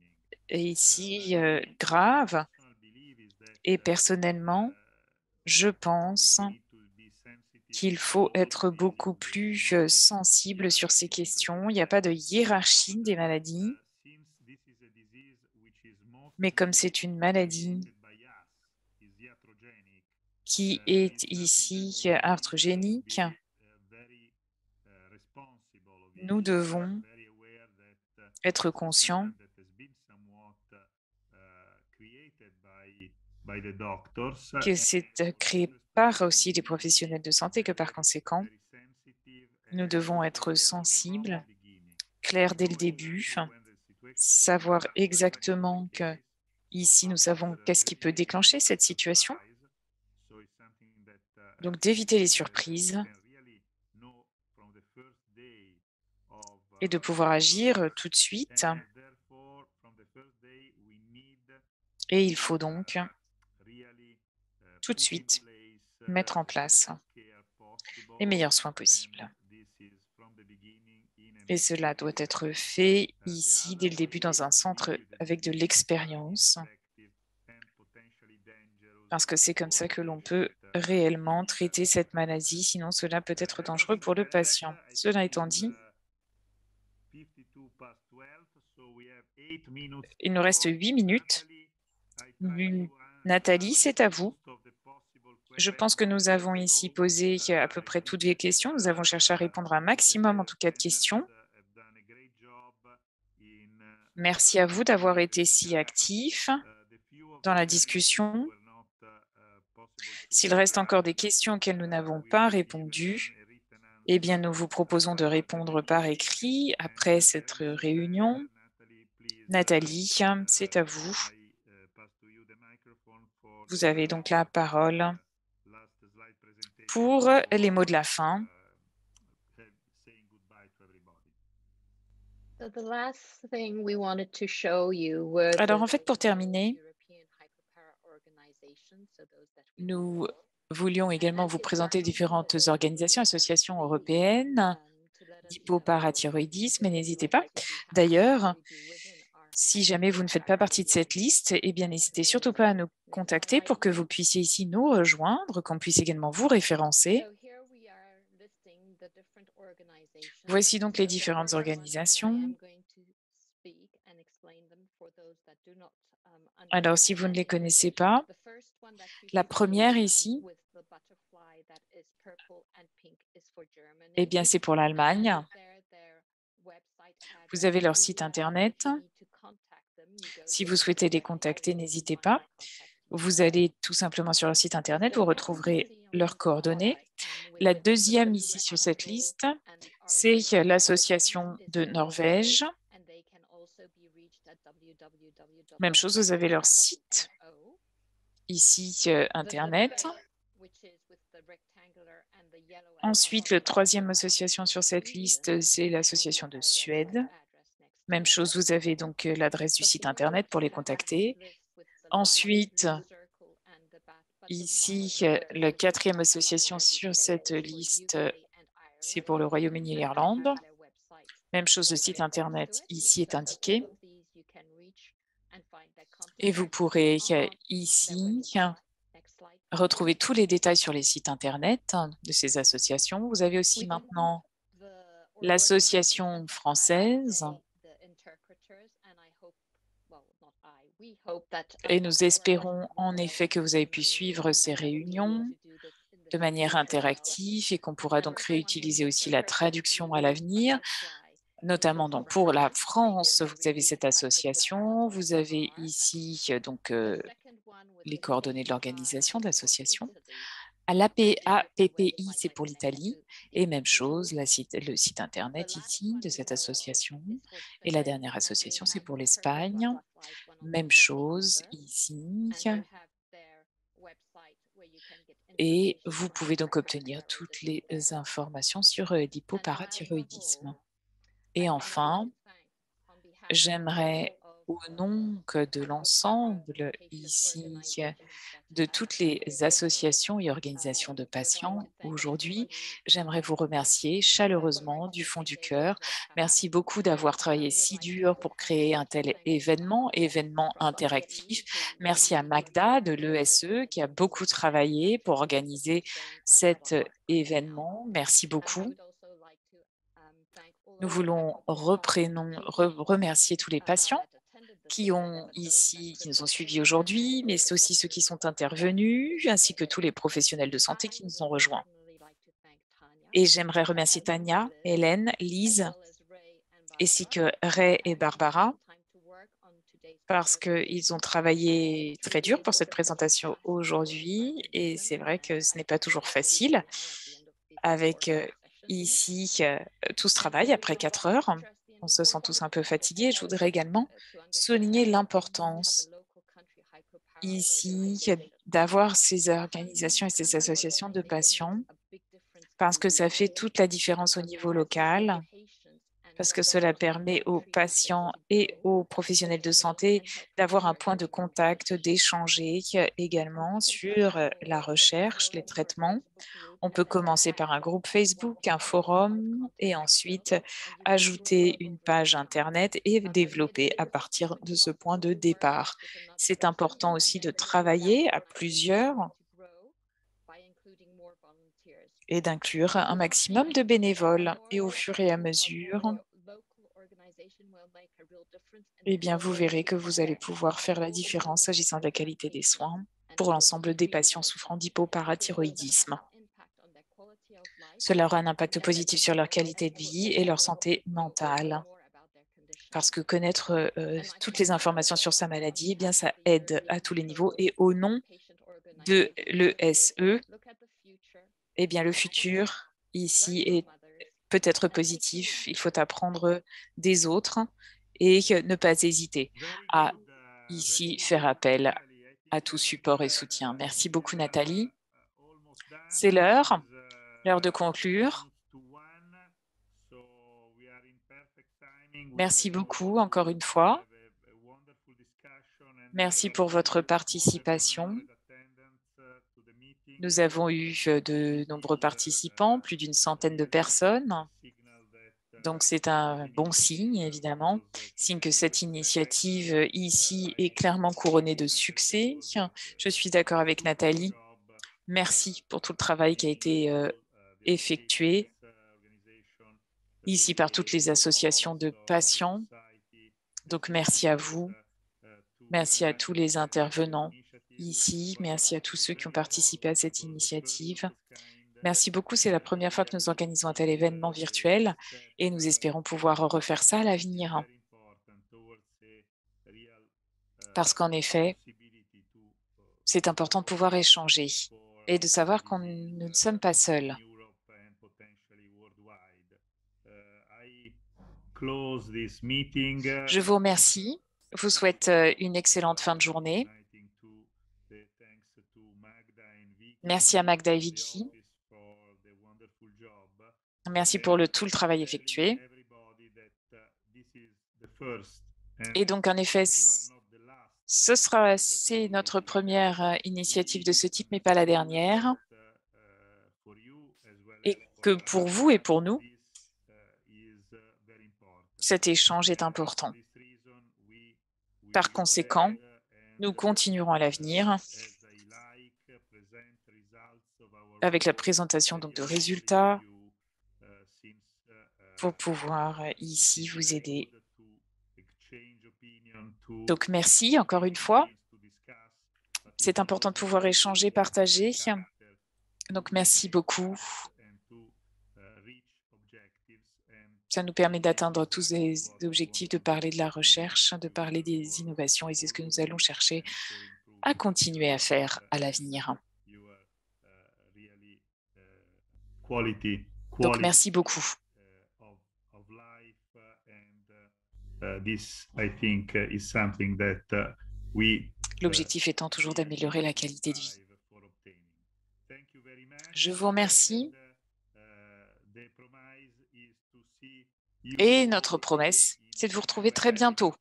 grave. Et personnellement, je pense qu'il faut être beaucoup plus sensible sur ces questions. Il n'y a pas de hiérarchie des maladies. Mais comme c'est une maladie qui est ici arthrogénique, nous devons être conscients que c'est créé par aussi les professionnels de santé, que par conséquent, nous devons être sensibles, clairs dès le début, savoir exactement que ici, nous savons qu'est-ce qui peut déclencher cette situation. Donc, d'éviter les surprises et de pouvoir agir tout de suite. Et il faut donc tout de suite mettre en place les meilleurs soins possibles. Et cela doit être fait ici, dès le début, dans un centre avec de l'expérience, parce que c'est comme ça que l'on peut réellement traiter cette maladie, sinon cela peut être dangereux pour le patient. Cela étant dit, il nous reste 8 minutes. Nathalie, c'est à vous. Je pense que nous avons ici posé à peu près toutes les questions. Nous avons cherché à répondre à un maximum, en tout cas, de questions. Merci à vous d'avoir été si actifs dans la discussion. S'il reste encore des questions auxquelles nous n'avons pas répondu, eh bien, nous vous proposons de répondre par écrit après cette réunion. Nathalie, c'est à vous. Vous avez donc la parole pour les mots de la fin. Alors, en fait, pour terminer, nous voulions également vous présenter différentes organisations, associations européennes d'hypoparathyroïdisme, et n'hésitez pas. D'ailleurs, si jamais vous ne faites pas partie de cette liste, eh bien, n'hésitez surtout pas à nous contacter pour que vous puissiez ici nous rejoindre, qu'on puisse également vous référencer. Voici donc les différentes organisations. Alors, si vous ne les connaissez pas, la première ici, eh bien, c'est pour l'Allemagne. Vous avez leur site Internet. Si vous souhaitez les contacter, n'hésitez pas. Vous allez tout simplement sur leur site Internet, vous retrouverez leurs coordonnées. La deuxième ici sur cette liste, c'est l'association de Norvège. Même chose, vous avez leur site ici, Internet. Ensuite, la troisième association sur cette liste, c'est l'association de Suède. Même chose, vous avez donc l'adresse du site Internet pour les contacter. Ensuite, ici, la quatrième association sur cette liste, c'est pour le Royaume-Uni et l'Irlande. Même chose, le site Internet ici est indiqué. Et vous pourrez ici retrouver tous les détails sur les sites Internet de ces associations. Vous avez aussi maintenant l'association française. Et nous espérons en effet que vous avez pu suivre ces réunions de manière interactive et qu'on pourra donc réutiliser aussi la traduction à l'avenir. Notamment donc pour la France, vous avez cette association. Vous avez ici donc les coordonnées de l'organisation de l'association. À l'APPI, c'est pour l'Italie. Et même chose, le site Internet ici de cette association. Et la dernière association, c'est pour l'Espagne. Même chose ici. Et vous pouvez donc obtenir toutes les informations sur l'hypoparathyroïdisme. Et enfin, j'aimerais, au nom de l'ensemble ici, de toutes les associations et organisations de patients aujourd'hui, j'aimerais vous remercier chaleureusement du fond du cœur. Merci beaucoup d'avoir travaillé si dur pour créer un tel événement interactif. Merci à Magda de l'ESE qui a beaucoup travaillé pour organiser cet événement. Merci beaucoup. Nous voulons remercier tous les patients qui nous ont suivis aujourd'hui, mais aussi ceux qui sont intervenus, ainsi que tous les professionnels de santé qui nous ont rejoints. Et j'aimerais remercier Tania, Hélène, Lise, ainsi que Ray et Barbara, parce qu'ils ont travaillé très dur pour cette présentation aujourd'hui, et c'est vrai que ce n'est pas toujours facile avec ici tout ce travail après 4 heures. On se sent tous un peu fatigués. Je voudrais également souligner l'importance ici d'avoir ces organisations et ces associations de patients parce que ça fait toute la différence au niveau local, parce que cela permet aux patients et aux professionnels de santé d'avoir un point de contact, d'échanger également sur la recherche, les traitements. On peut commencer par un groupe Facebook, un forum et ensuite ajouter une page Internet et développer à partir de ce point de départ. C'est important aussi de travailler à plusieurs et d'inclure un maximum de bénévoles. Et au fur et à mesure, eh bien, vous verrez que vous allez pouvoir faire la différence s'agissant de la qualité des soins pour l'ensemble des patients souffrant d'hypoparathyroïdisme. Cela aura un impact positif sur leur qualité de vie et leur santé mentale. Parce que connaître toutes les informations sur sa maladie, eh bien, ça aide à tous les niveaux. Et au nom de l'ESE, eh bien, le futur ici peut être positif. Il faut apprendre des autres et ne pas hésiter à ici faire appel à tout support et soutien. Merci beaucoup, Nathalie. C'est l'heure de conclure. Merci beaucoup encore une fois. Merci pour votre participation. Nous avons eu de nombreux participants, plus d'une centaine de personnes. Donc, c'est un bon signe, évidemment, signe que cette initiative ici est clairement couronnée de succès. Je suis d'accord avec Nathalie. Merci pour tout le travail qui a été effectué ici par toutes les associations de patients. Donc, merci à vous. Merci à tous les intervenants ici. Merci à tous ceux qui ont participé à cette initiative. Merci beaucoup. C'est la première fois que nous organisons un tel événement virtuel et nous espérons pouvoir refaire ça à l'avenir. Parce qu'en effet, c'est important de pouvoir échanger et de savoir que nous ne sommes pas seuls. Je vous remercie. Je vous souhaite une excellente fin de journée. Merci à Magda et Vicky. Merci pour tout le travail effectué. Et donc, en effet, c'est notre première initiative de ce type, mais pas la dernière. Et que pour vous et pour nous, cet échange est important. Par conséquent, nous continuerons à l'avenir avec la présentation donc, de résultats pour pouvoir ici vous aider. Donc, merci encore une fois. C'est important de pouvoir échanger, partager. Donc, merci beaucoup. Ça nous permet d'atteindre tous les objectifs, de parler de la recherche, de parler des innovations, et c'est ce que nous allons chercher à continuer à faire à l'avenir. Donc, merci beaucoup. L'objectif étant toujours d'améliorer la qualité de vie. Je vous remercie. Et notre promesse, c'est de vous retrouver très bientôt.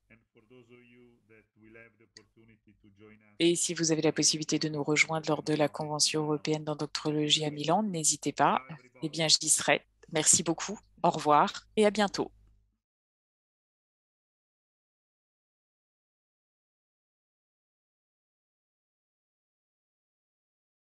Et si vous avez la possibilité de nous rejoindre lors de la Convention européenne d'endocrinologie à Milan, n'hésitez pas. Eh bien, j'y serai. Merci beaucoup. Au revoir et à bientôt.